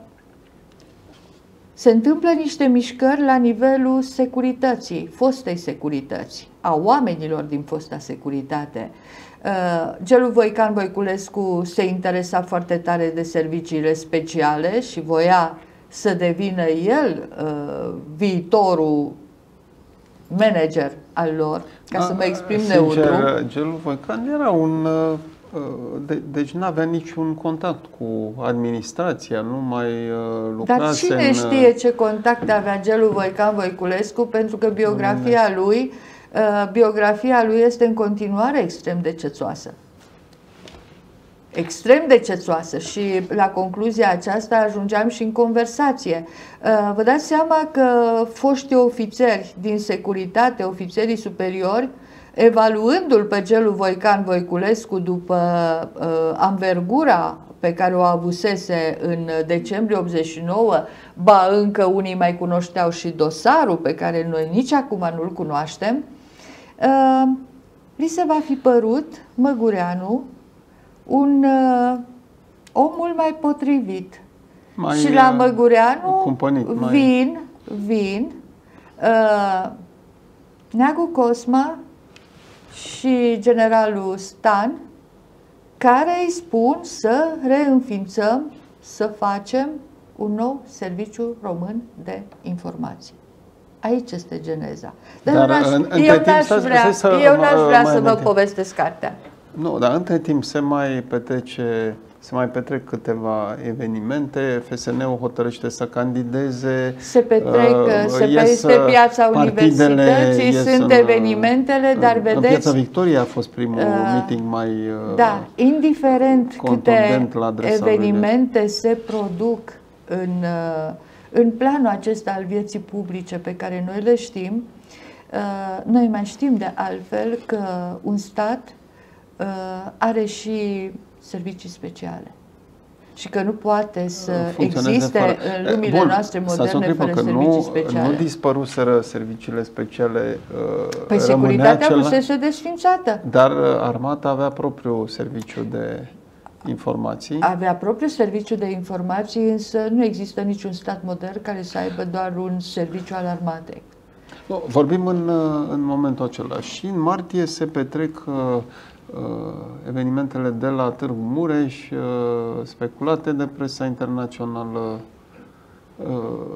se întâmplă niște mișcări la nivelul securității, fostei securități, a oamenilor din fosta securitate. Uh, Gelu Voican Voiculescu se interesa foarte tare de serviciile speciale și voia să devină el uh, viitorul manager al lor, ca A, să mă exprim sincer, neutru. Gelu Voican era un... De, deci nu avea niciun contact cu administrația, nu mai uh, lucrase. Dar cine în... știe ce contact avea Gelu Voican Voiculescu, pentru că biografia lui, uh, biografia lui este în continuare extrem de cețoasă. Extrem de cețoasă și la concluzia aceasta ajungeam și în conversație. Vă dați seama că foștii ofițeri din securitate, ofițerii superiori, evaluându-l pe Gelu Voican Voiculescu după uh, anvergura pe care o avusese în decembrie optzeci și nouă, ba încă unii mai cunoșteau și dosarul pe care noi nici acum nu-l cunoaștem, uh, li se va fi părut Măgureanu un uh, om mult mai potrivit. Mai, și la Măgureanu cumpănit, vin, mai... vin uh, Neagu Cosma și generalul Stan, care îi spun să reînființăm, să facem un nou serviciu român de informații. Aici este geneza. Dar Dar eu n-aș vrea, să, eu n-aș vrea să vă povestesc cartea. Nu, dar între timp se mai petrece, se mai petrec câteva evenimente, F S N-ul hotărăște să candideze. Se petrec, uh, se pe piața universității, sunt în, evenimentele, dar în, vedeți... În Piața Victoriei a fost primul uh, meeting mai uh, Da, indiferent câte evenimente lui. se produc în, uh, în planul acesta al vieții publice pe care noi le știm, uh, noi mai știm de altfel că un stat uh, are și servicii speciale și că nu poate să existe fără. în lumile Bun, noastre moderne fără servicii nu, speciale. Nu dispăruseră serviciile speciale. Păi securitatea acela, fusese desfințată. Dar armata avea propriul serviciu de informații. Avea propriul serviciu de informații, însă nu există niciun stat modern care să aibă doar un serviciu al armatei. No, vorbim în, în momentul acela. Și în martie se petrec uh, evenimentele de la Târgu Mureș, uh, speculate de presa internațională. Uh,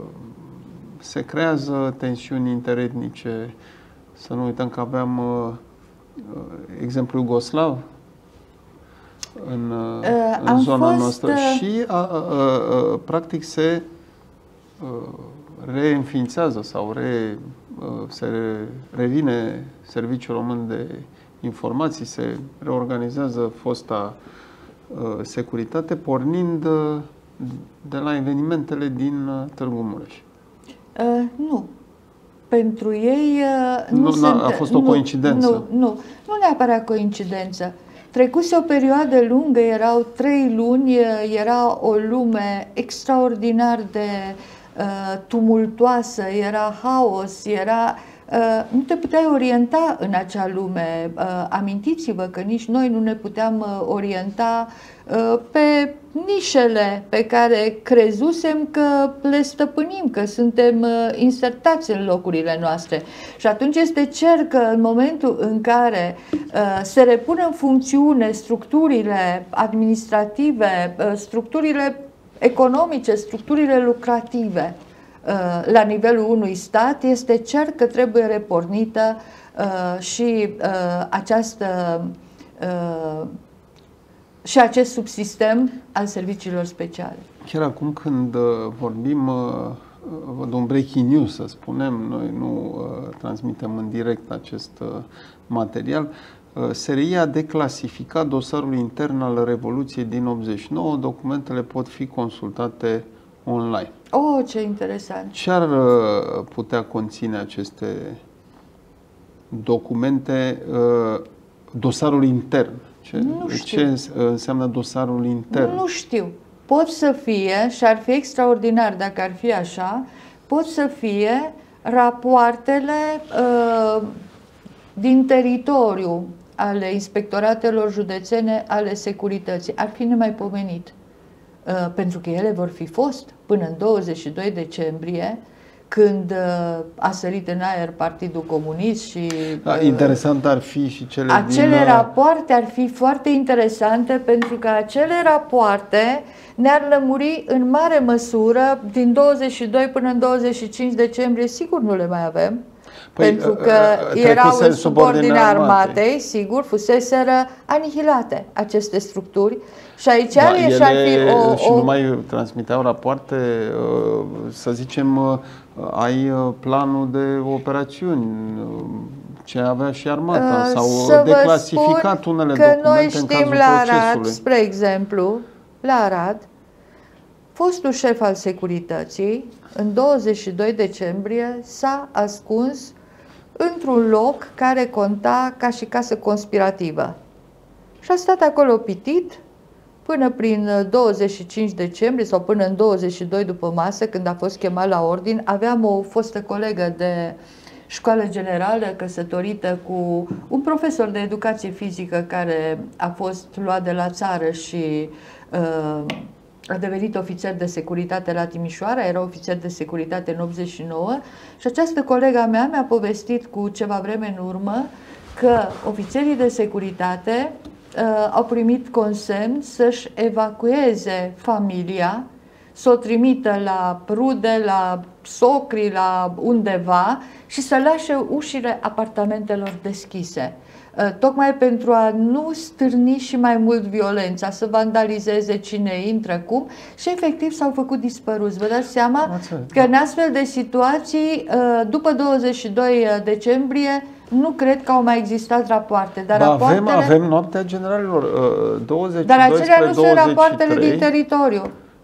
se creează tensiuni interetnice. Să nu uităm că aveam uh, exemplu Iugoslav în, uh, în zona fost, noastră și a, a, a, practic se uh, reînființează sau re, uh, se revine Serviciul Român de Informații, se reorganizează fosta uh, securitate, pornind uh, de la evenimentele din uh, Târgu Mureș. Uh, nu. Pentru ei uh, nu, nu sunt, a fost o nu, coincidență. Nu, nu, nu neapărat coincidență. Trecuse o perioadă lungă, erau trei luni, era o lume extraordinar de uh, tumultoasă, era haos, era... Uh, nu te puteai orienta în acea lume. Uh, amintiți-vă că nici noi nu ne puteam uh, orienta uh, pe nișele pe care crezusem că le stăpânim, că suntem uh, insertați în locurile noastre. Și atunci este cer că în momentul în care uh, se repun în funcțiune structurile administrative, uh, structurile economice, structurile lucrative la nivelul unui stat, este cer că trebuie repornită și această și acest subsistem al serviciilor speciale. Chiar acum când vorbim de un breaking news, să spunem, noi nu transmitem în direct acest material, S R I a declasificat dosarul intern al Revoluției din optzeci și nouă, documentele pot fi consultate online. Oh, ce interesant! Ce ar putea conține aceste documente, dosarul intern? Ce, nu știu. ce înseamnă dosarul intern? Nu știu. Pot să fie, și ar fi extraordinar dacă ar fi așa, pot să fie rapoartele uh, din teritoriu ale inspectoratelor județene ale securității. Ar fi nemaipomenit. Uh, pentru că ele vor fi fost până în douăzeci și doi decembrie, când uh, a sărit în aer Partidul Comunist și... Da, interesant ar fi și cele Acele din... rapoarte ar fi foarte interesante, pentru că acele rapoarte ne-ar lămuri în mare măsură din douăzeci și doi până în douăzeci și cinci decembrie, sigur nu le mai avem. Păi, pentru că erau în subordinea armatei, sigur, fuseseră anihilate aceste structuri. Și aici da, ele și-ar fi o, și o... nu mai transmiteau rapoarte, să zicem, ai planul de operațiuni, ce avea și armata, sau declasificat unele că documente noi în știm cazul la Arad, procesului. spre exemplu, la Arad, fostul șef al securității, în douăzeci și doi decembrie, s-a ascuns într-un loc care conta ca și casă conspirativă. Și a stat acolo pitit până prin douăzeci și cinci decembrie sau până în douăzeci și doi după masă, când a fost chemat la ordin. Aveam o fostă colegă de școală generală căsătorită cu un profesor de educație fizică care a fost luat de la țară și uh, a devenit ofițer de securitate la Timișoara, era ofițer de securitate în optzeci și nouă, și această colega mea mi-a povestit cu ceva vreme în urmă că ofițerii de securitate uh, au primit consemn să-și evacueze familia, să o trimită la rude, la socri, la undeva și să lase ușile apartamentelor deschise. Tocmai pentru a nu stârni și mai mult violența, să vandalizeze cine intră, cum, și efectiv s-au făcut dispăruți. Vă dați seama că în astfel de situații, după douăzeci și doi decembrie, nu cred că au mai existat rapoarte. Dar, ba, rapoartele... avem, avem noaptea generalilor, douăzeci și doi dar acelea nu douăzeci și trei, sunt rapoartele din teritoriu.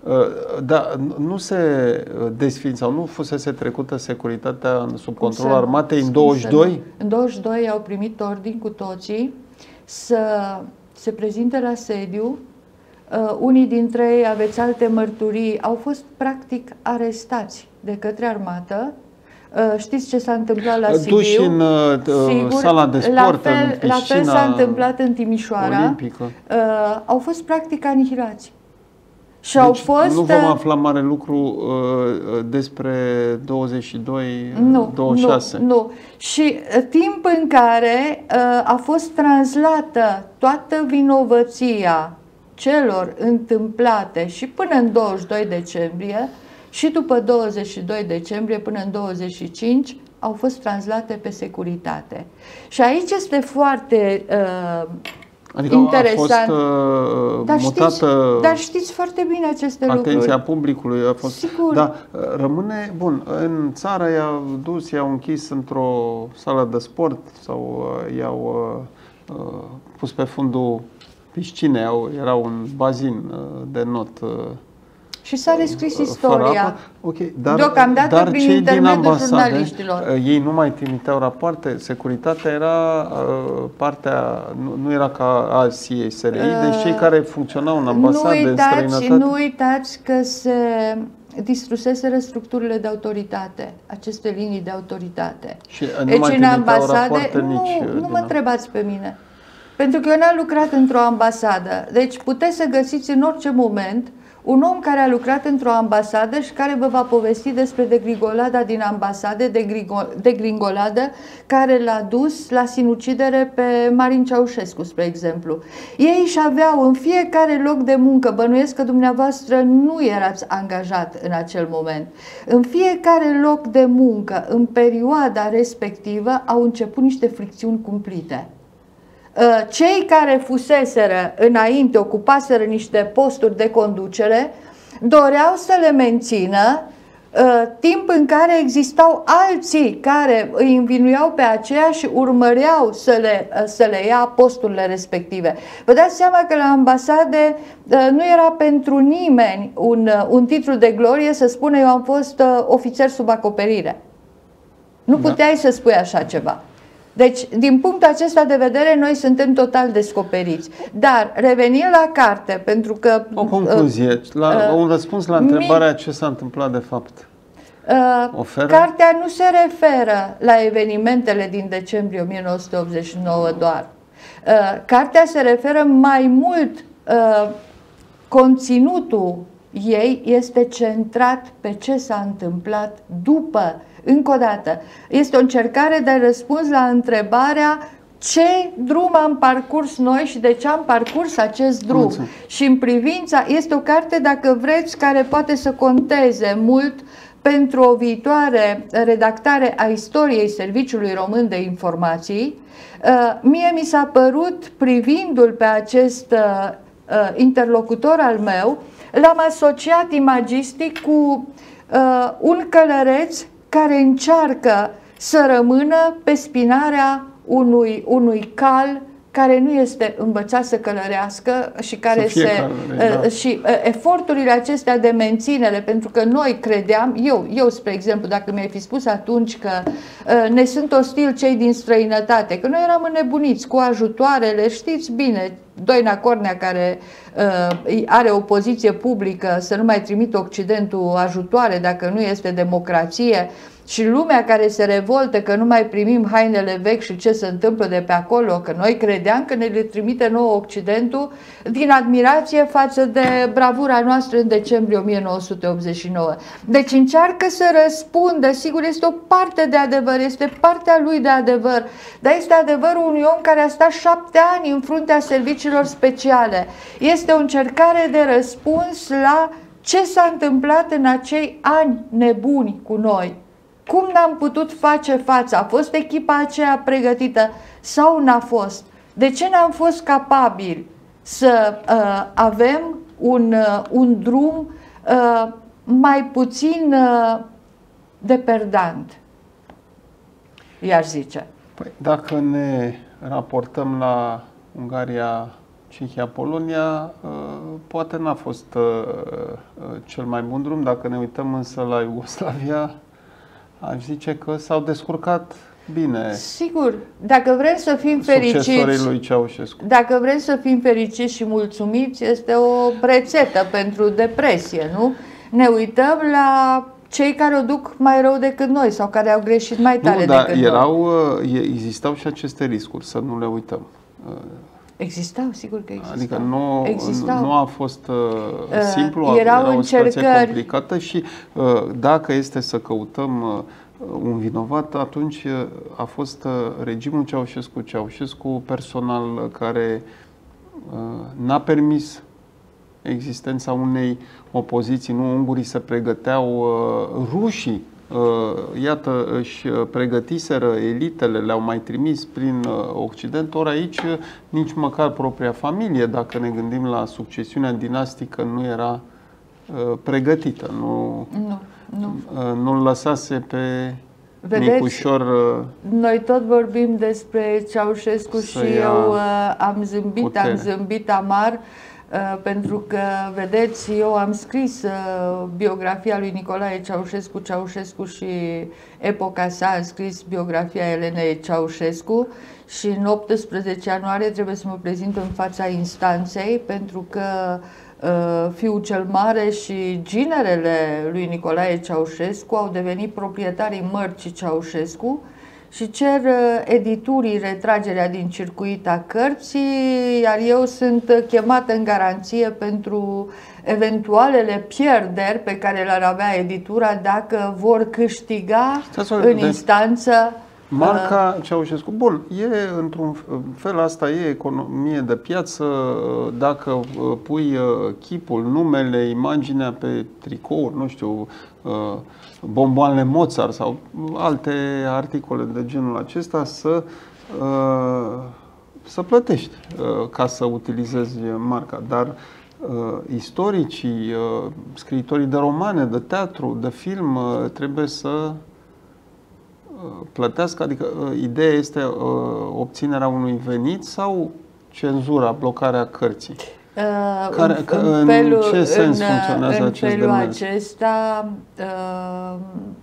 Da, nu se desfință sau nu fusese trecută securitatea sub controlul să, armatei în douăzeci și doi? În douăzeci și doi au primit ordin cu toții să se prezinte la sediu. Uh, unii dintre ei, aveți alte mărturii, au fost practic arestați de către armată. Uh, știți ce s-a întâmplat la Sibiu? Duși în uh, Sigur, sala de sport, la fel, în piscina la fel s-a întâmplat în Timișoara. Olimpică. Uh, au fost practic anihilați. Și deci au fost, nu vom afla mare lucru uh, despre douăzeci și doi, nu, douăzeci și șase. Nu, nu. Și uh, timp în care uh, a fost translată toată vinovăția celor întâmplate și până în douăzeci și doi decembrie și după douăzeci și doi decembrie până în douăzeci și cinci au fost translate pe securitate. Și aici este foarte... Uh, Adică interesant. a fost uh, dar mutată... Știți, dar știți foarte bine aceste atenția lucruri. Atenția publicului a fost... Sigur. Da, rămâne... Bun, în țară i-au dus, i-au închis într-o sală de sport sau uh, i-au uh, uh, pus pe fundul piscinei, era un bazin uh, de not... Uh, și s-a rescris istoria. Okay, dar, deocamdată dar prin cei intermediul din ambasade, jurnaliștilor. Ei nu mai trimiteau rapoarte, securitatea era uh, partea, nu, nu era ca a C I A, S R I, uh, deci cei care funcționau în ambasade, nu uitați, în străinătate. Nu uitați că se distruseseră structurile de autoritate, aceste linii de autoritate. Și nu deci mai în ambasade, nu, nici nu mă a... întrebați pe mine. Pentru că eu n-am lucrat într-o ambasadă. Deci puteți să găsiți în orice moment Un om care a lucrat într-o ambasadă și care vă va povesti despre degringolada din ambasade, degringoladă care l-a dus la sinucidere pe Marin Ceaușescu, spre exemplu. Ei își aveau în fiecare loc de muncă, bănuiesc că dumneavoastră nu erați angajat în acel moment, în fiecare loc de muncă, în perioada respectivă, au început niște fricțiuni cumplite. Cei care fuseseră înainte, ocupaseră niște posturi de conducere, doreau să le mențină timp în care existau alții care îi învinuiau pe aceea și urmăreau să le, să le ia posturile respective. Vă dați seama că la ambasade nu era pentru nimeni un, un titlu de glorie să spună eu am fost ofițer sub acoperire. Nu puteai să spui așa ceva. Deci, din punctul acesta de vedere, noi suntem total descoperiți. Dar, revenind la carte, pentru că... O concluzie, la, uh, un răspuns la întrebarea ce s-a întâmplat de fapt. Uh, Oferă? Cartea nu se referă la evenimentele din decembrie o mie nouă sute optzeci și nouă doar. Uh, cartea se referă mai mult, uh, conținutul ei este centrat pe ce s-a întâmplat după. Încă o dată, este o încercare de răspuns la întrebarea ce drum am parcurs noi și de ce am parcurs acest drum. Mulțumesc. Și în privința, este o carte, dacă vreți, care poate să conteze mult pentru o viitoare redactare a istoriei Serviciului Român de Informații. Mie mi s-a părut, privindu-l pe acest interlocutor al meu, l-am asociat imagistic cu un călăreț care încearcă să rămână pe spinarea unui, unui cal care nu este învățat să călărească și care se calăre, da. și eforturile acestea de menținere, pentru că noi credeam, eu, eu spre exemplu, dacă mi-ai fi spus atunci că ne sunt ostili cei din străinătate, că noi eram înnebuniți cu ajutoarele, știți bine, Doina Cornea, care uh, are o poziție publică să nu mai trimită Occidentul ajutoare dacă nu este democrație, și lumea care se revoltă că nu mai primim hainele vechi și ce se întâmplă de pe acolo, că noi credeam că ne le trimite nouă Occidentul, din admirație față de bravura noastră în decembrie o mie nouă sute optzeci și nouă. Deci încearcă să răspundă, sigur este o parte de adevăr, este partea lui de adevăr, dar este adevărul unui om care a stat șapte ani în fruntea serviciilor speciale. Este o încercare de răspuns la ce s-a întâmplat în acei ani nebuni cu noi. Cum n-am putut face față? A fost echipa aceea pregătită sau n-a fost? De ce n-am fost capabili să uh, avem un, uh, un drum uh, mai puțin uh, deperdant, i-aș zice? Păi, dacă ne raportăm la Ungaria, Cehia, Polonia, uh, poate n-a fost uh, cel mai bun drum. Dacă ne uităm însă la Iugoslavia, aș zice că s-au descurcat bine. Sigur, dacă vrem să fim fericiți, lui Ceaușescu. Dacă vrem să fim fericiți și mulțumiți, este o rețetă pentru depresie, nu? Ne uităm la cei care o duc mai rău decât noi sau care au greșit mai tare nu, decât erau, noi. Existau și aceste riscuri, să nu le uităm. Existau, sigur că existau. Adică nu, existau. nu a fost uh, simplu, uh, era o încercări... situație complicată și uh, dacă este să căutăm uh, un vinovat, atunci uh, a fost uh, regimul Ceaușescu, Ceaușescu personal, care uh, n-a permis existența unei opoziții. Nu, ungurii se pregăteau, uh, rușii iată, își pregătiseră elitele, le-au mai trimis prin Occident, ori aici nici măcar propria familie, dacă ne gândim la succesiunea dinastică, nu era pregătită, nu, nu, nu. nu-l lăsase pe Vedeți, Nicușor. Noi tot vorbim despre Ceaușescu și eu am zâmbit, putere. am zâmbit amar, pentru că, vedeți, eu am scris biografia lui Nicolae Ceaușescu, Ceaușescu și epoca sa, am scris biografia Elenei Ceaușescu și în optsprezece ianuarie trebuie să mă prezint în fața instanței, pentru că fiul cel mare și ginerele lui Nicolae Ceaușescu au devenit proprietarii mărcii Ceaușescu și cer editurii retragerea din circuit a cărții, iar eu sunt chemată în garanție pentru eventualele pierderi pe care le-ar avea editura dacă vor câștiga în instanță. Marca Ceaușescu, bun, e într-un fel, asta e economie de piață. Dacă pui chipul, numele, imaginea pe tricouri, nu știu, bomboanele Mozart sau alte articole de genul acesta, să, să plătești ca să utilizezi marca. Dar istoricii, scriitorii de romane, de teatru, de film trebuie să plătească, adică ideea este obținerea unui venit sau cenzura, blocarea cărții? Uh, Care, în, că, în, felul, în ce sens în, funcționează în acest felul demers? acesta uh,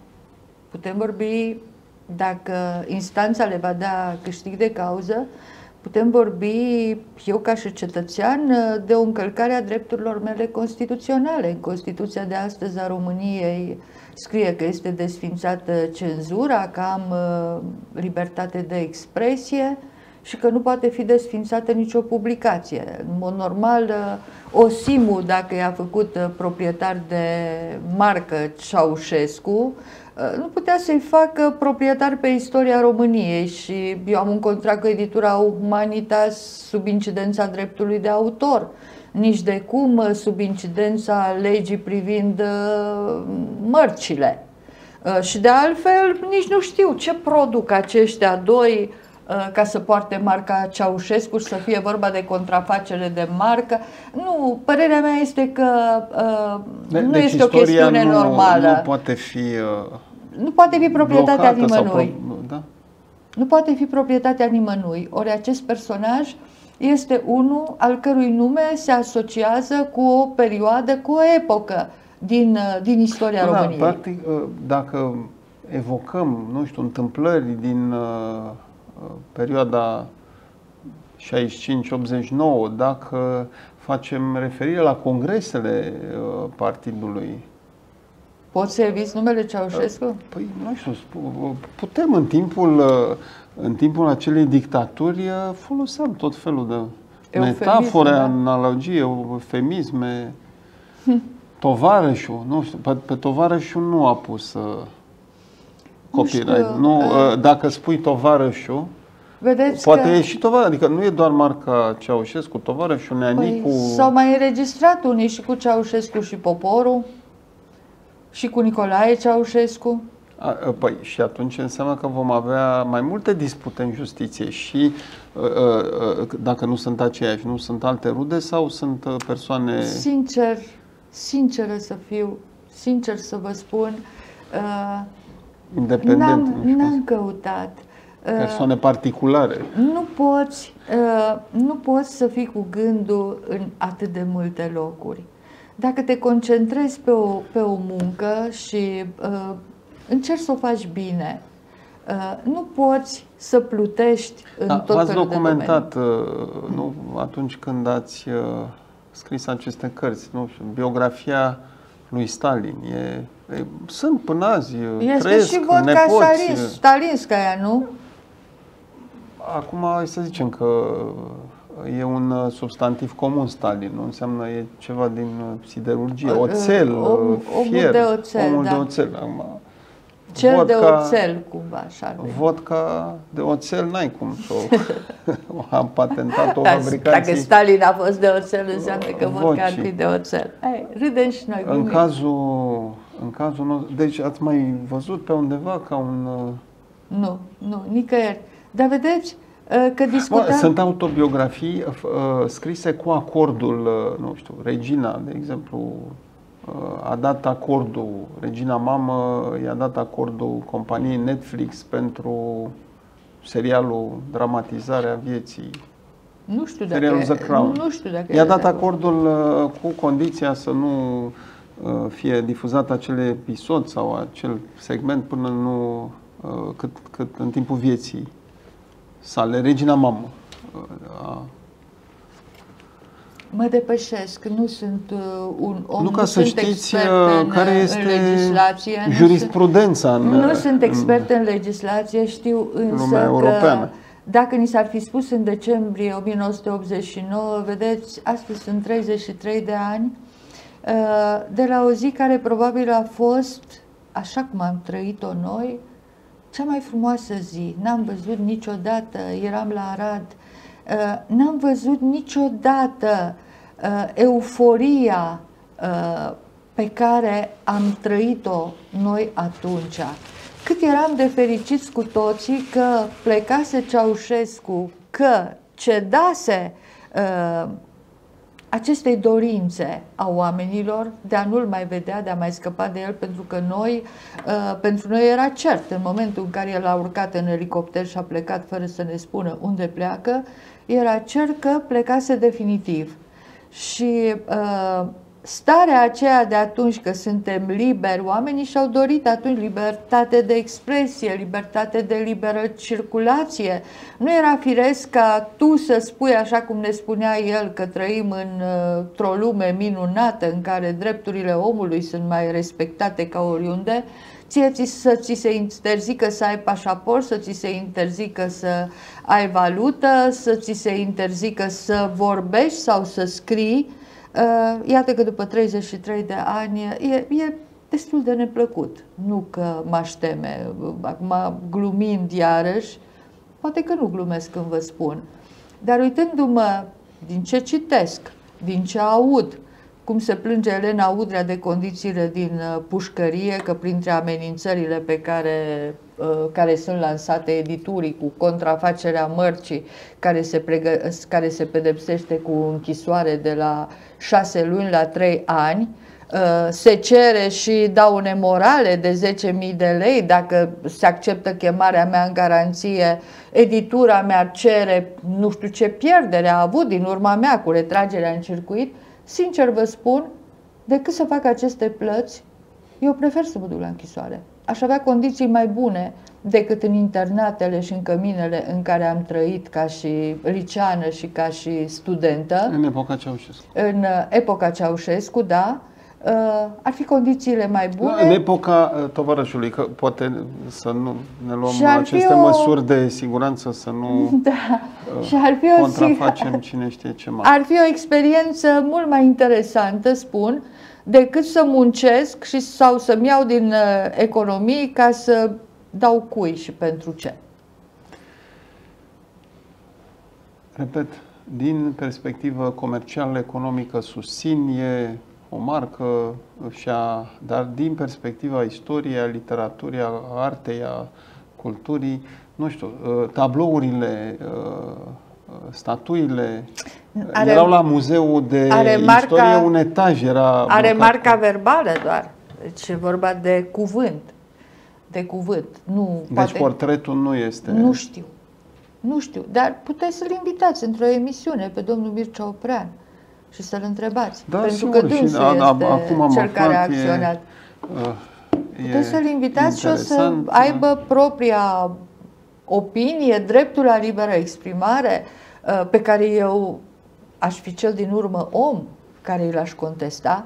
putem vorbi, dacă instanța le va da câștig de cauză, putem vorbi, eu ca și cetățean, de o încălcare a drepturilor mele constituționale. În Constituția de astăzi a României scrie că este desfințată cenzura, că am uh, libertate de expresie și că nu poate fi desfințată nicio publicație. În mod normal, uh, Osimu, dacă i-a făcut uh, proprietar de marcă Ceaușescu, uh, nu putea să-i facă proprietar pe istoria României și eu am un contract cu editura Humanitas sub incidența dreptului de autor. Nici de cum sub incidența legii privind uh, mărcile. Uh, și de altfel nici nu știu ce produc aceștia doi uh, ca să poarte marca Ceaușescu și să fie vorba de contrafacere de marcă. Nu, părerea mea este că uh, de, nu deci este o chestiune nu, normală. Nu poate fi uh, Nu poate fi proprietatea nimănui. Pro, da? Nu poate fi proprietatea nimănui. Ori acest personaj este unul al cărui nume se asociază cu o perioadă, cu o epocă din, din istoria da, României. Practic, dacă evocăm, nu știu, întâmplări din uh, perioada șaizeci și cinci optzeci și nouă, dacă facem referire la congresele uh, partidului, poți să eviți numele Ceaușescu? Păi, nu știu, putem în timpul, în timpul acelei dictaturi foloseam tot felul de eufemisme, metafore, da? Analogie, eufemisme. Hm. Tovarășul, nu știu, pe, pe tovarășul nu a pus uh, copyright. Nu, uh, dacă spui tovarășul, vedeți poate că... e și tovarăș, adică nu e doar marca Ceaușescu, tovarășul, Neanicu. Păi, s-au mai înregistrat unii și cu Ceaușescu și poporul. Și cu Nicolae Ceaușescu? A, păi, și atunci înseamnă că vom avea mai multe dispute în justiție și dacă nu sunt aceiași, nu sunt alte rude sau sunt persoane... Sincer, sinceră să fiu, sincer să vă spun, independent, n-am căutat. Persoane particulare. Nu poți, nu poți să fii cu gândul în atât de multe locuri. Dacă te concentrezi pe o, pe o muncă și uh, încerci să o faci bine, uh, nu poți să plutești în da, tot felul de domenii. V-ați documentat, uh, nu, atunci când ați uh, scris aceste cărți, nu știu, biografia lui Stalin. E, e, sunt până azi, este trăiesc, și vodka nepoți. Stalinskaya, nu? Acum hai să zicem că e un substantiv comun Stalin, nu înseamnă e ceva din siderurgie, oțel, om, fier, omul de oțel, omul da. de oțel. Acum, cel vodka, de oțel, cumva, așa. Vodka de oțel n-ai cum să o am patentat-o fabricanții. Dacă Stalin a fost de oțel, înseamnă că vodka ar fi de oțel. Hai, râdem și noi. În cazul, în cazul nostru, deci ați mai văzut pe undeva ca un... Nu, nu, nicăieri. Dar vedeți că discutam... Bă, sunt autobiografii uh, scrise cu acordul, uh, nu știu, Regina, de exemplu, uh, a dat acordul, Regina Mamă i-a dat acordul companiei Netflix pentru serialul Dramatizarea vieții. Nu știu dacă, serialul The Crown. Nu știu dacă i-a dat acordul uh, cu condiția să nu uh, fie difuzat acel episod sau acel segment până nu, uh, cât, cât în timpul vieții sale, Regina Mamă. A... Mă depășesc, nu sunt uh, un om, nu ca nu să sunt știți expert în, care este în legislație, jurisprudența. Nu, în, nu sunt expert în legislație, știu însă că europeană. dacă ni s-ar fi spus în decembrie o mie nouă sute optzeci și nouă, vedeți, astăzi sunt treizeci și trei de ani, de la o zi care probabil a fost, așa cum am trăit-o noi, cea mai frumoasă zi. N-am văzut niciodată, eram la Arad, n-am văzut niciodată euforia pe care am trăit-o noi atunci. Cât eram de fericiți cu toții că plecase Ceaușescu, că cedase uh, acestei dorințe a oamenilor de a nu-l mai vedea, de a mai scăpa de el, pentru că noi, uh, pentru noi era cert, în momentul în care el a urcat în elicopter și a plecat fără să ne spună unde pleacă, era cert că plecase definitiv. Și uh, starea aceea de atunci, că suntem liberi, oamenii și-au dorit atunci libertate de expresie, libertate de liberă circulație. Nu era firesc ca tu să spui, așa cum ne spunea el, că trăim într-o lume minunată în care drepturile omului sunt mai respectate ca oriunde, ție să ți se interzică să ai pașaport, să ți se interzică să ai valută, să ți se interzică să vorbești sau să scrii. Iată că după treizeci și trei de ani e, e destul de neplăcut. Nu că m-aș teme, acum glumind iarăși, poate că nu glumesc când vă spun, dar uitându-mă din ce citesc, din ce aud, cum se plânge Elena Udrea de condițiile din pușcărie, că printre amenințările pe care, care sunt lansate editurii cu contrafacerea mărcii, care se, pregă, care se pedepsește cu închisoare de la șase luni la trei ani, se cere și daune morale de zece mii de lei dacă se acceptă chemarea mea în garanție. Editura mea cere nu știu ce pierdere a avut din urma mea cu retragerea în circuit. Sincer vă spun, decât să fac aceste plăți, eu prefer să mă duc la închisoare. Aș avea condiții mai bune decât în internatele și în căminele în care am trăit ca și liceană și ca și studentă. În epoca Ceaușescu. În epoca Ceaușescu, da. Ar fi condițiile mai bune. În epoca tovarășului, că poate să nu ne luăm aceste o... măsuri de siguranță, să nu da. și ar fi contrafacem o... cine știe ce mai. Ar fi o experiență mult mai interesantă, spun, decât să muncesc și sau să-mi iau din economii ca să dau cui și pentru ce. Repet, din perspectivă comercială, economică, susțin, e o marcă, și-a, dar din perspectiva istoriei, a literaturii, a artei, a culturii, nu știu, tablourile, statuile, are, erau la muzeul de are istorie, marca, un etaj era Are blocat. marca verbală doar, deci e vorba de cuvânt, de cuvânt. Nu, deci poate, portretul nu este... Nu știu, nu știu, dar puteți să-l invitați într-o emisiune pe domnul Mircea Oprean și să-l întrebați, da, pentru sigur, că dânsul este acum am cel care a aflat, acționat. E, Puteți să-l invitați și o să interesant. aibă propria opinie, dreptul la liberă exprimare, pe care eu aș fi cel din urmă om care îl aș contesta.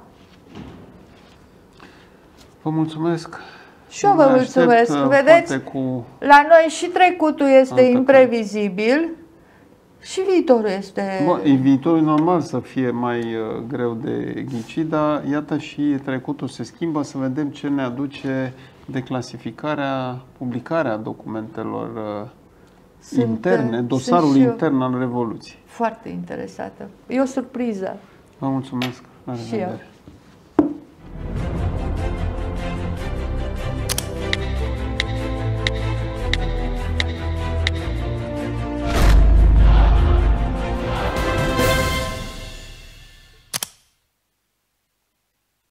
Vă mulțumesc. Și eu vă mulțumesc. Vedeți, cu... la noi și trecutul este imprevizibil și viitorul este... Bă, viitorul e normal să fie mai uh, greu de ghicit, dar iată și trecutul se schimbă, să vedem ce ne aduce declasificarea, publicarea documentelor uh, sunt, interne, dosarul intern al Revoluției. Foarte interesată. E o surpriză. Vă mulțumesc. La revedere. Și eu.